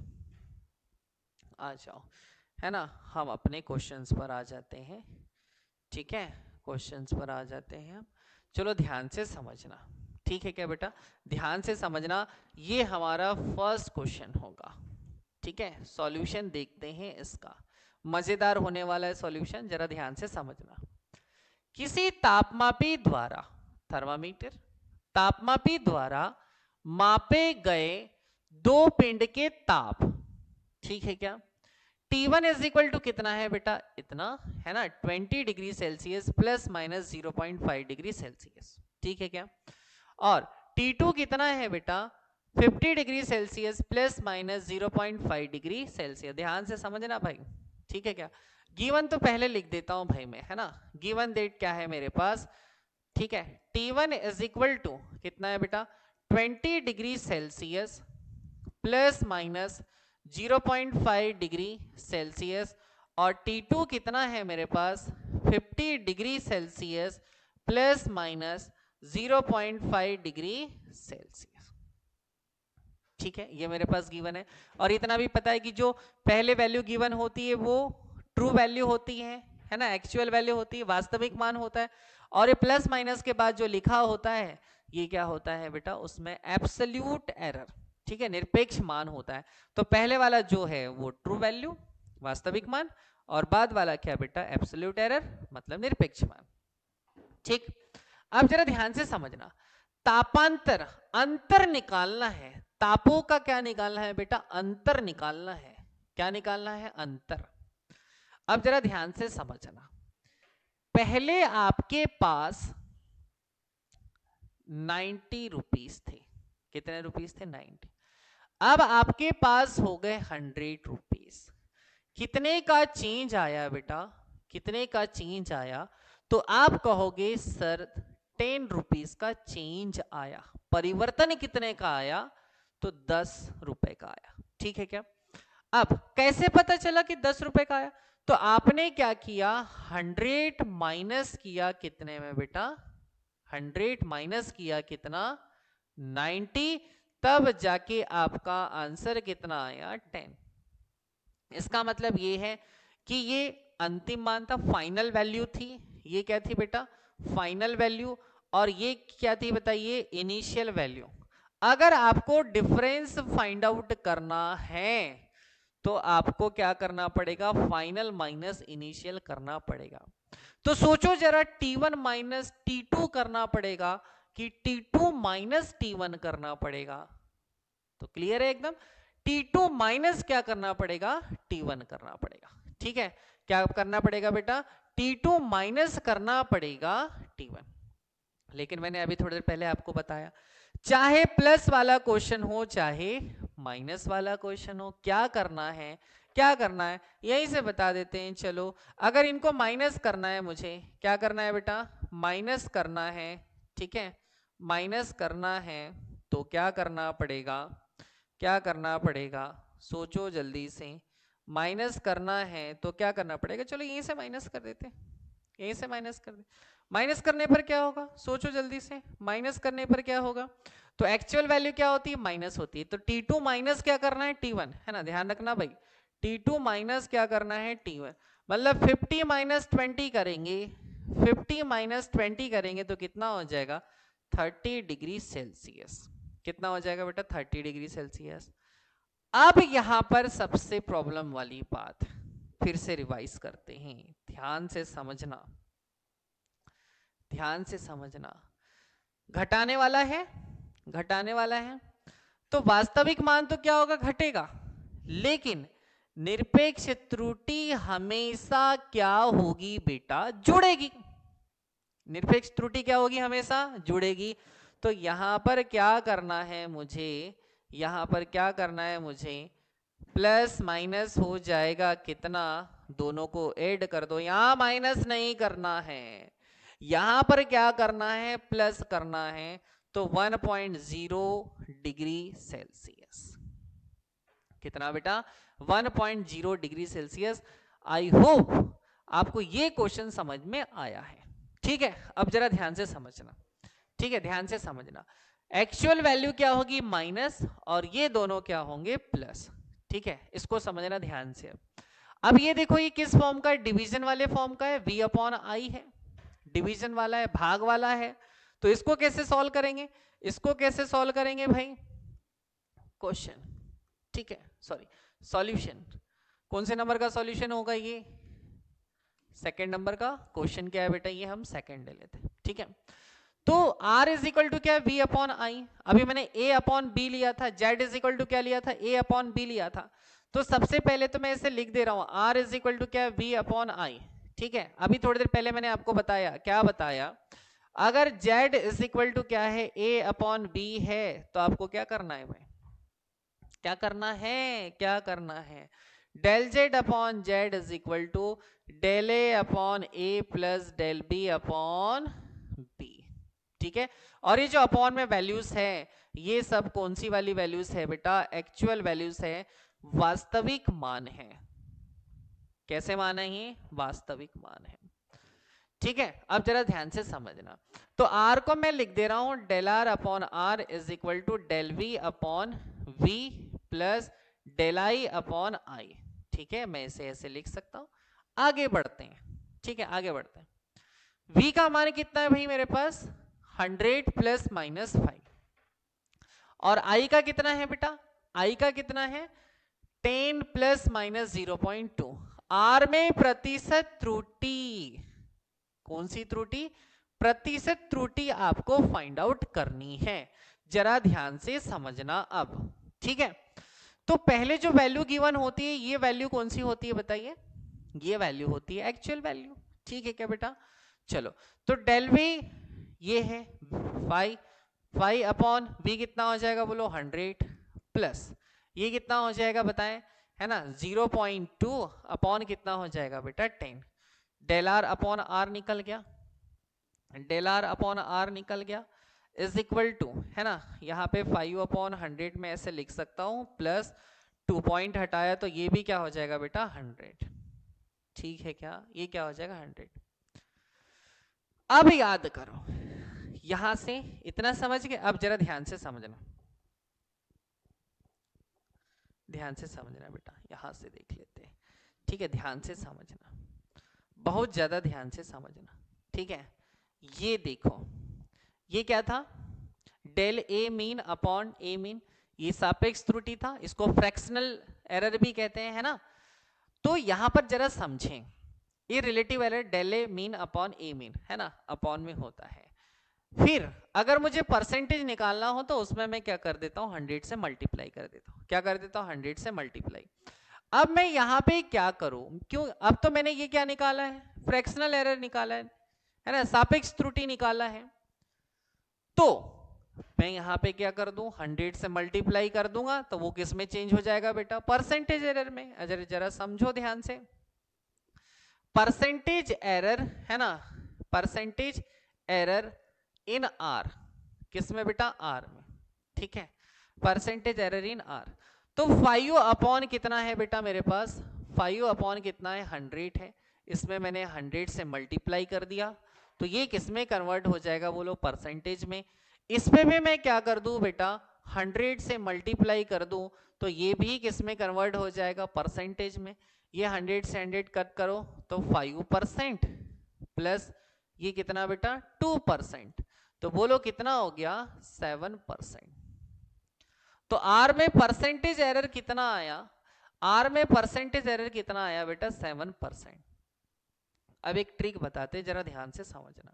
आ जाओ, है ना, हम अपने क्वेश्चंस पर आ जाते हैं, ठीक है, क्वेश्चंस पर आ जाते हैं हम। चलो ध्यान से समझना, ठीक है क्या बेटा, ध्यान से समझना, ये हमारा फर्स्ट क्वेश्चन होगा, ठीक है। सॉल्यूशन देखते हैं इसका, मजेदार होने वाला है सॉल्यूशन, जरा ध्यान से समझना। किसी तापमापी द्वारा, थर्मामीटर, तापमापी द्वारा मापे गए दो पिंड के ताप, ठीक है क्या, T one is equal to कितना है बेटा, इतना है ना, twenty degree Celsius plus minus zero point five degree Celsius, ठीक है क्या, और टी टू कितना है बेटा, fifty degree Celsius plus minus zero point five degree Celsius. ध्यान से समझना भाई, ठीक है क्या। गिवन तो पहले लिख देता हूं भाई मैं, है ना, गिवन डेट क्या है मेरे पास, ठीक है, T one is equal to कितना है बेटा, twenty degree Celsius plus minus zero point five degree Celsius, और टी टू कितना है मेरे पास, fifty degree Celsius plus minus zero point five degree Celsius, ठीक है, ये मेरे पास गिवन है। और इतना भी पता है कि जो पहले वैल्यू गिवन होती है वो ट्रू वैल्यू होती है है ना, एक्चुअल वैल्यू होती है, वास्तविक मान होता है, और ये प्लस माइनस के बाद जो लिखा होता है ये क्या होता है बेटा, उसमें एब्सोल्यूट एरर, ठीक है, निरपेक्ष मान होता है। तो पहले वाला जो है वो ट्रू वैल्यू, वास्तविक मान, और बाद वाला क्या बेटा, एब्सोल्यूट एरर मतलब निरपेक्ष मान, ठीक। अब जरा ध्यान से समझना, तापांतर, अंतर निकालना है, तापों का क्या निकालना है बेटा, अंतर निकालना है, क्या निकालना है, अंतर। अब जरा ध्यान से समझना, पहले आपके पास नाइन्टी रुपीस थे, कितने रुपीस थे? नाइन्टी। अब आपके पास हो गए हंड्रेड रुपीस। कितने का चेंज आया बेटा? कितने का चेंज आया? तो आप कहोगे सर टेन रुपीस का चेंज आया। परिवर्तन कितने का आया? तो दस रुपए का आया। ठीक है क्या? अब कैसे पता चला कि दस रुपए का आया? तो आपने क्या किया, हंड्रेड माइनस किया कितने में बेटा? हंड्रेड माइनस किया कितना? नाइन्टी, तब जाके आपका आंसर कितना आया? टेन। इसका मतलब ये है कि ये अंतिम मान था, फाइनल वैल्यू थी। ये क्या थी बेटा? Final value. और ये क्या थी बताइए? Initial value. अगर आपको डिफरेंस फाइंड आउट करना है तो आपको क्या करना पड़ेगा? फाइनल माइनस इनिशियल करना पड़ेगा। तो सोचो जरा, T one minus T two करना पड़ेगा कि T two minus T one करना पड़ेगा? तो क्लियर है एकदम। टी टू माइनस क्या करना पड़ेगा? टी वन करना पड़ेगा। ठीक है, क्या करना पड़ेगा बेटा? टी टू माइनस करना पड़ेगा टी वन। लेकिन मैंने अभी थोड़ी देर पहले आपको बताया, चाहे प्लस वाला क्वेश्चन हो चाहे माइनस वाला क्वेश्चन हो, क्या करना है? क्या करना है यहीं से बता देते हैं। चलो, अगर इनको माइनस करना है, मुझे क्या करना है बेटा? माइनस करना है। ठीक है, माइनस करना है तो क्या करना पड़ेगा? क्या करना पड़ेगा? सोचो जल्दी से। माइनस करना है तो क्या करना पड़ेगा? चलो यहीं से माइनस कर देते हैं, यहीं से माइनस कर दे। माइनस करने पर क्या होगा? सोचो जल्दी से, माइनस करने पर क्या होगा? तो एक्चुअल वैल्यू क्या होती है? माइनस होती है। तो टी टू माइनस क्या करना है? टी वन, है ना? ध्यान रखना भाई, टी टू माइनस क्या करना है? T one. मतलब फिफ्टी माइनस ट्वेंटी करेंगे, फिफ्टी माइनस ट्वेंटी करेंगे तो कितना हो जाएगा? Thirty degree Celsius. कितना हो जाएगा बेटा? Thirty degree Celsius. अब यहां पर सबसे प्रॉब्लम वाली बात फिर से रिवाइज करते हैं, ध्यान से समझना, ध्यान से समझना। घटाने वाला है, घटाने वाला है, तो वास्तविक मान तो क्या होगा? घटेगा। लेकिन निरपेक्ष त्रुटि हमेशा क्या होगी बेटा? जुड़ेगी। निरपेक्ष त्रुटि क्या होगी? हमेशा जुड़ेगी। तो यहां पर क्या करना है मुझे? यहां पर क्या करना है मुझे? प्लस माइनस हो जाएगा कितना? दोनों को ऐड कर दो। यहां माइनस नहीं करना है, यहां पर क्या करना है? प्लस करना है। तो one point zero degree Celsius. कितना बेटा? One point zero degree Celsius. I hope आपको ये क्वेश्चन समझ में आया है। ठीक है, अब जरा ध्यान से समझना। ठीक है, ध्यान से समझना। एक्चुअल वैल्यू क्या होगी? माइनस, और ये दोनों क्या होंगे? प्लस। ठीक है, इसको समझना ध्यान से। अब ये देखो, ये किस फॉर्म का है? डिवीजन वाले फॉर्म का है, v अपॉन आई है, डिवीजन वाला है, भाग वाला है। तो इसको कैसे सॉल्व करेंगे? इसको कैसे सॉल्व करेंगे भाई? क्वेश्चन, ठीक है, सॉरी सॉल्यूशन। कौन से नंबर का सॉल्यूशन होगा ये? सेकंड नंबर का। क्वेश्चन क्या है बेटा? ये हम सेकंड ले लेते हैं। ठीक है, तो R इज इक्वल टू क्या? V upon I. अभी मैंने A अपॉन बी लिया था, Z इज इक्वल टू क्या लिया था? A अपॉन बी लिया था। तो सबसे पहले तो मैं इसे लिख दे रहा हूं, R इज इक्वल टू क्या? V upon I. ठीक है, अभी थोड़ी देर पहले मैंने आपको बताया, क्या बताया? अगर Z इज इक्वल टू क्या है? A अपॉन बी है, तो आपको क्या करना है भाई? क्या करना है? क्या करना है? Del Z upon Z is equal to del A upon A plus del B upon B। ठीक है, और ये जो अपॉन में वैल्यूज है, ये सब कौन सी वाली वैल्यूज है बेटा? एक्चुअल वैल्यूज है, वास्तविक मान है। कैसे मान है ये? वास्तविक मान है। ठीक है, अब जरा ध्यान से समझना। तो R को मैं लिख दे रहा हूं del R upon R is equal to del V upon V plus del I upon I. ठीक है, मैं इसे ऐसे लिख सकता हूं। आगे बढ़ते हैं। ठीक है, आगे बढ़ते हैं। V का मान कितना है भाई मेरे पास? Hundred plus minus five. और I का कितना है बेटा? I का कितना है? Ten plus minus zero point two. R में प्रतिशत त्रुटि, कौन सी त्रुटि? प्रतिशत त्रुटि आपको फाइंड आउट करनी है। जरा ध्यान से समझना अब। ठीक है, तो पहले जो वैल्यू गिवन होती है, ये वैल्यू कौन सी होती है बताइए? ये वैल्यू होती है एक्चुअल वैल्यू। ठीक है क्या बेटा? चलो तो डेल वी ये है फाइव, फाइव अपॉन वी कितना हो जाएगा बोलो हंड्रेड, प्लस ये कितना हो जाएगा बताएं, है ना ज़ीरो पॉइंट टू अपॉन कितना हो जाएगा बेटा ten, del R upon R निकल गया, डेल आर अपॉन आर निकल गया इज इक्वल टू, है ना यहाँ पे फाइव अपॉन हंड्रेड में ऐसे लिख सकता हूँ, प्लस टू पॉइंट हटाया तो ये भी क्या हो जाएगा बेटा हंड्रेड, ठीक है क्या, ये क्या हो जाएगा हंड्रेड। अब याद करो यहां से इतना समझ गए, अब जरा ध्यान से समझना, ध्यान से समझना बेटा, यहां से देख लेते हैं, ठीक है ध्यान से समझना, बहुत ज्यादा ध्यान से समझना, ठीक है। ये देखो ये क्या था, del A mean upon A mean, ये सापेक्ष त्रुटि था, इसको फ्रैक्शनल एरर भी कहते हैं, है ना। तो यहां पर जरा समझें, ये relative error del A mean upon A mean, है ना, अपॉन में होता है। फिर अगर मुझे परसेंटेज निकालना हो तो उसमें मैं क्या कर देता हूँ, हंड्रेड से मल्टीप्लाई कर देता हूँ, क्या कर देता हूँ, हंड्रेड से मल्टीप्लाई। अब मैं यहाँ पे क्या करूं, क्यों, अब तो मैंने ये क्या निकाला है, फ्रैक्शनल एरर निकाला है, है ना, सापेक्ष त्रुटि निकाला है, तो मैं यहाँ पे क्या कर दूं, हंड्रेड से मल्टीप्लाई कर दूंगा तो वो किस में चेंज हो जाएगा बेटा, परसेंटेज एरर में। अगर जरा समझो ध्यान से, परसेंटेज एरर, है ना, परसेंटेज एरर इन आर, किस में बेटा, आर में, ठीक है, परसेंटेज एरर इन आर। तो फाइव अपॉन कितना है बेटा मेरे पास, फाइव अपॉन कितना है, हंड्रेड है, इसमें मैंने हंड्रेड से मल्टीप्लाई कर दिया तो ये किस में कन्वर्ट हो जाएगा बोलो, परसेंटेज में। इसमें भी मैं क्या कर दूं बेटा, हंड्रेड से मल्टीप्लाई कर दूं तो ये भी किस में कन्वर्ट हो जाएगा, परसेंटेज में। ये हंड्रेड से हंड्रेड कट करो तो फाइव परसेंट प्लस ये कितना बेटा, टू परसेंट, तो बोलो कितना हो गया, सेवन परसेंट। तो आर में परसेंटेज एरर कितना आया, आर में परसेंटेज एरर कितना आया बेटा, सेवन परसेंट। अब एक ट्रिक बताते जरा ध्यान से समझना,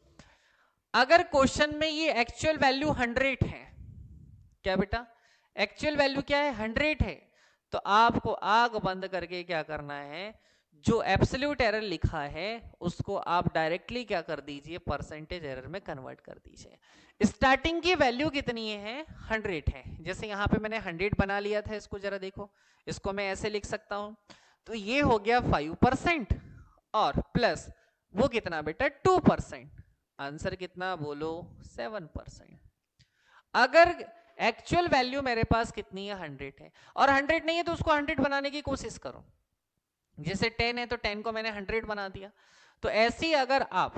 अगर क्वेश्चन में ये एक्चुअल वैल्यू हंड्रेड है, क्या बेटा, एक्चुअल वैल्यू क्या है, हंड्रेड है, तो आपको आग बंद करके क्या करना है, जो एब्सोल्यूट एरर लिखा है उसको आप डायरेक्टली क्या कर दीजिए, परसेंटेज एरर में कन्वर्ट कर दीजिए। स्टार्टिंग की वैल्यू कितनी है, हंड्रेड है, जैसे यहाँ पे मैंने हंड्रेड बना लिया था, इसको जरा देखो, इसको मैं ऐसे लिख सकता हूं, तो ये हो गया फाइव परसेंट और प्लस वो कितना बेटा, टू परसेंट, आंसर कितना बोलो, सेवन परसेंट। अगर एक्चुअल वैल्यू मेरे पास कितनी है, हंड्रेड है, और हंड्रेड नहीं है तो उसको हंड्रेड बनाने की कोशिश करो, जैसे टेन है तो टेन को मैंने हंड्रेड बना दिया। तो ऐसी अगर आप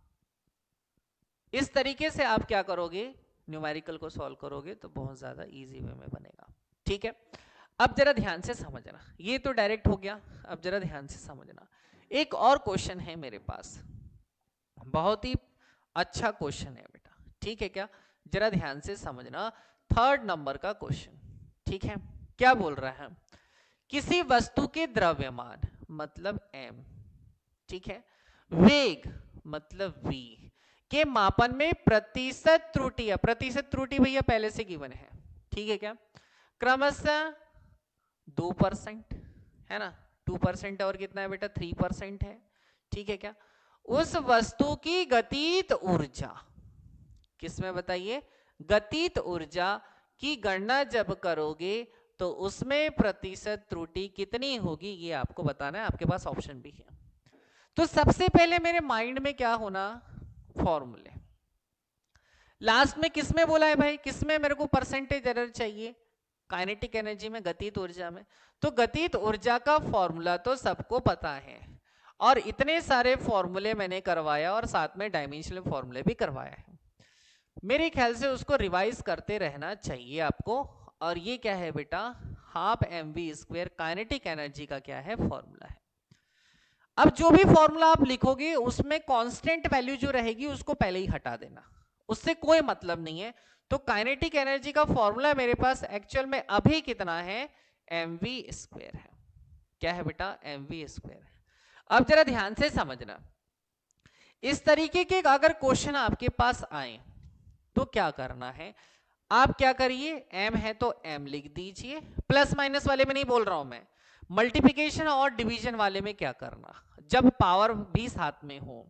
इस तरीके से आप क्या करोगे, न्यूमेरिकल को सॉल्व करोगे तो बहुत ज्यादा इजी वे में बनेगा, ठीक है। अब जरा ध्यान से समझना, ये तो डायरेक्ट हो गया, अब जरा ध्यान से समझना, एक और क्वेश्चन है मेरे पास, बहुत ही अच्छा क्वेश्चन है बेटा, ठीक है क्या, जरा ध्यान से समझना, थर्ड नंबर का क्वेश्चन, ठीक है। क्या बोल रहा है, किसी वस्तु के द्रव्यमान मतलब m, ठीक है, वेग मतलब v के मापन में प्रतिशत त्रुटि, प्रतिशत त्रुटि भैया पहले से गिवन है, ठीक है क्या, क्रमशः दो परसेंट, है ना, टू परसेंट और कितना है बेटा, थ्री परसेंट है, ठीक है क्या, उस वस्तु की गतित ऊर्जा, किसमें बताइए, गतित ऊर्जा की गणना जब करोगे तो उसमें प्रतिशत त्रुटि कितनी होगी, ये आपको बताना है, आपके पास ऑप्शन भी है। तो सबसे पहले मेरे माइंड में क्या होना, फॉर्मूले, लास्ट में किसमें बोला है भाई, किसमें मेरे को परसेंटेज एरर चाहिए, काइनेटिक एनर्जी में, गतित ऊर्जा में। तो गतित ऊर्जा का फॉर्मूला तो सबको पता है, और इतने सारे फॉर्मूले मैंने करवाया और साथ में डायमेंशनल फॉर्मूले भी करवाया है, मेरे ख्याल से उसको रिवाइज करते रहना चाहिए आपको। और ये क्या है बेटा, half M V square kinetic energy का क्या है, फॉर्मूला है। अब जो भी फॉर्मूला आप लिखोगे उसमें कांस्टेंट वैल्यू जो रहेगी उसको पहले ही हटा देना, उससे कोई मतलब नहीं है। तो काइनेटिक एनर्जी का फॉर्मूला मेरे पास एक्चुअल में अभी कितना है, एम वी स्क्वायर है, क्या है बेटा, एम वी स्क्वायर है। अब जरा ध्यान से समझना, इस तरीके के अगर क्वेश्चन आपके पास आए तो क्या करना है, आप क्या करिए, m है तो m लिख दीजिए, प्लस माइनस वाले में नहीं बोल रहा हूं मैं, मल्टीप्लिकेशन और डिवीजन वाले में क्या करना, जब पावर भी साथ में हो,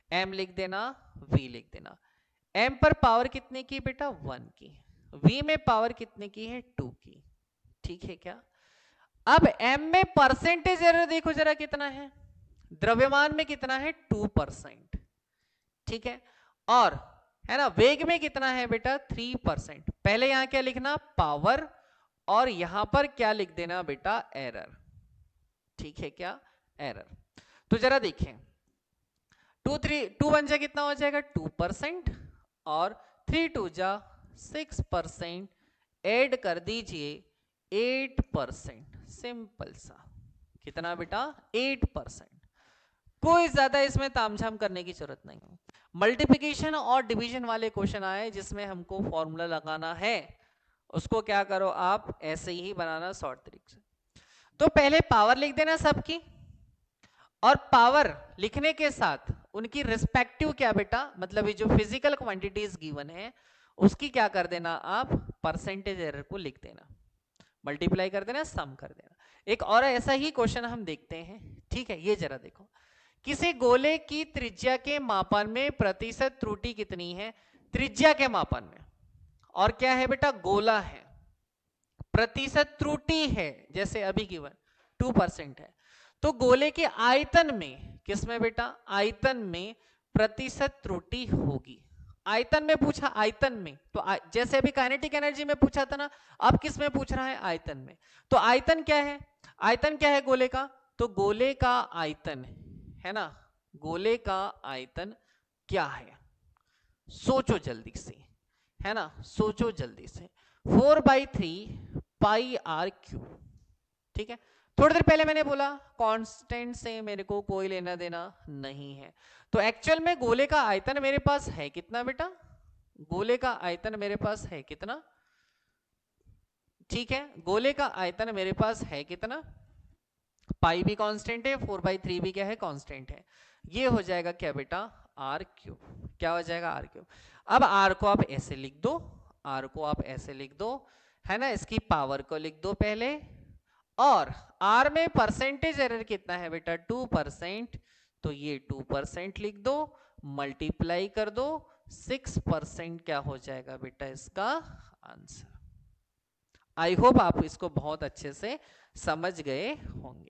m लिख देना, v लिख देना। m पर पावर कितने की बेटा, वन की। v में पावर कितने की है, टू की। ठीक है क्या? अब m में परसेंटेज एरर देखो जरा कितना है, द्रव्यमान में कितना है, टू परसेंट। ठीक है, और है ना वेग में कितना है बेटा, थ्री परसेंट। पहले यहां क्या लिखना, पावर, और यहां पर क्या लिख देना बेटा, एरर। ठीक है क्या, एरर। तो जरा देखें, टू थ्री टू वन जा कितना हो जाएगा, टू परसेंट, और थ्री टू जा सिक्स परसेंट, एड कर दीजिए एट परसेंट। सिंपल सा, कितना बेटा, एट परसेंट। कोई ज्यादा इसमें तामझाम करने की जरूरत नहीं है। मल्टीप्लिकेशन और डिवीजन वाले क्वेश्चन आए जिसमें हमको फॉर्मूला लगाना है, उसको क्या करो आप, ऐसे ही बनाना शॉर्ट तरीके से। तो पहले पावर लिख देना सबकी, और पावर लिखने के साथ उनकी रिस्पेक्टिव क्या बेटा, मतलब ये जो फिजिकल क्वांटिटीज गिवन है उसकी क्या कर देना आप, परसेंटेज एरर को लिख देना, मल्टीप्लाई कर देना, सम कर देना। एक और ऐसा ही क्वेश्चन हम देखते हैं। ठीक है, ये जरा देखो, किसी गोले की त्रिज्या के मापन में प्रतिशत त्रुटि कितनी है, त्रिज्या के मापन में, और क्या है बेटा, गोला है, प्रतिशत त्रुटि है, जैसे अभी गिवन टू परसेंट है, तो गोले के आयतन में, किसमें बेटा, आयतन में प्रतिशत त्रुटि होगी। आयतन में पूछा, आयतन में, तो आ, जैसे अभी काइनेटिक एनर्जी में पूछा था ना, अब किस में पूछ रहा है, आयतन में। तो आयतन क्या है, आयतन क्या है गोले का, तो गोले का आयतन है ना, गोले का आयतन क्या है, सोचो जल्दी से, है ना, सोचो जल्दी से, four by three pi R cube. ठीक है, थोड़ी देर पहले मैंने बोला कांस्टेंट से मेरे को कोई लेना देना नहीं है, तो एक्चुअल में गोले का आयतन मेरे पास है कितना बेटा, गोले का आयतन मेरे पास है कितना, ठीक है, गोले का आयतन मेरे पास है कितना, पाई भी कांस्टेंट है, फोर बाई थ्री भी क्या है, कांस्टेंट है। ये हो जाएगा क्या बेटा, आर क्यूब। क्या हो जाएगा, आर क्यूब। अब आर को आप ऐसे लिख दो, आर को आप ऐसे लिख दो, है ना, इसकी पावर को लिख दो पहले, और आर में परसेंटेज एरर कितना है बेटा, टू परसेंट, तो ये टू परसेंट लिख दो, मल्टीप्लाई कर दो, सिक्स परसेंट क्या हो जाएगा बेटा इसका आंसर। आई होप आप इसको बहुत अच्छे से समझ गए होंगे।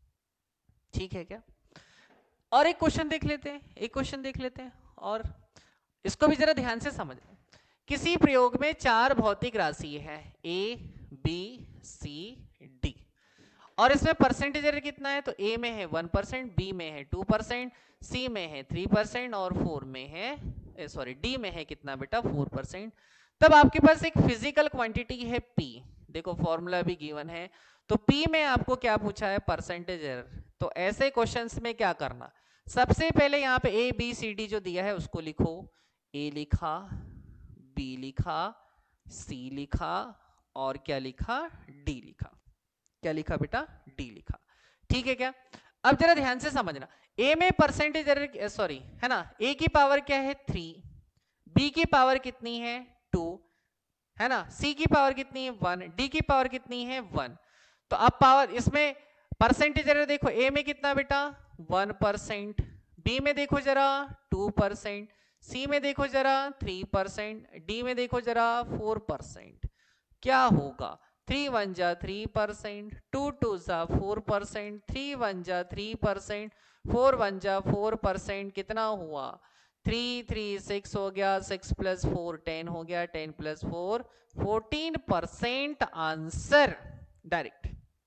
ठीक है क्या, और एक क्वेश्चन देख लेते हैं, एक क्वेश्चन देख लेते हैं, और इसको भी जरा ध्यान से समझ। किसी प्रयोग में चार भौतिक राशि है, ए बी सी डी, और इसमें परसेंटेज एरर कितना है, तो ए में है वन परसेंट, बी में है टू परसेंट, सी में है थ्री परसेंट, और फोर में है, सॉरी डी में है कितना बेटा, फोर परसेंट। तब आपके पास एक फिजिकल क्वांटिटी है पी, देखो फॉर्मूला भी गिवन है, तो पी में आपको क्या पूछा है, परसेंटेज एरर। तो ऐसे क्वेश्चंस में क्या करना, सबसे पहले यहाँ पे ए बी सी डी जो दिया है उसको लिखो, ए लिखा, बी लिखा, सी लिखा, और क्या लिखा, डी लिखा। क्या लिखा बेटा, डी लिखा। ठीक है क्या, अब जरा ध्यान से समझना, ए में परसेंटेज एरर, सॉरी है ना, ए की पावर क्या है, थ्री, बी की पावर कितनी है, टू, है ना, सी की पावर कितनी है, वन, डी की पावर कितनी है, वन। तो अब पावर इसमें परसेंटेज एरर देखो, ए में कितना बेटा, वन परसेंट, बी में देखो जरा टू परसेंट, सी में देखो जरा थ्री परसेंट, डी में देखो जरा फोर परसेंट। क्या होगा, थ्री वन जा थ्री परसेंट, टू टू जा फोर परसेंट, थ्री वन जा थ्री परसेंट, फोर वन जा फोर परसेंट, कितना हुआ, थ्री थ्री सिक्स हो गया, सिक्स प्लस फोर टेन हो गया, ten plus four fourteen percent answer direct.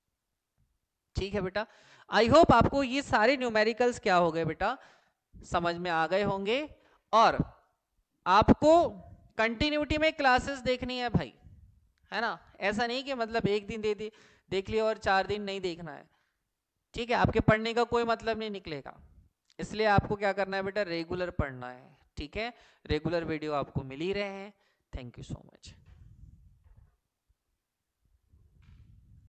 ठीक है बेटा, आई होप आपको ये सारे न्यूमेरिकल्स क्या हो गए बेटा, समझ में आ गए होंगे। और आपको कंटिन्यूटी में क्लासेस देखनी है भाई, है ना, ऐसा नहीं कि मतलब एक दिन दे दी देख लिया और चार दिन नहीं देखना है। ठीक है, आपके पढ़ने का कोई मतलब नहीं निकलेगा, इसलिए आपको क्या करना है बेटा, रेगुलर पढ़ना है। ठीक है, रेगुलर वीडियो आपको मिल ही रहे हैं। Thank you so much.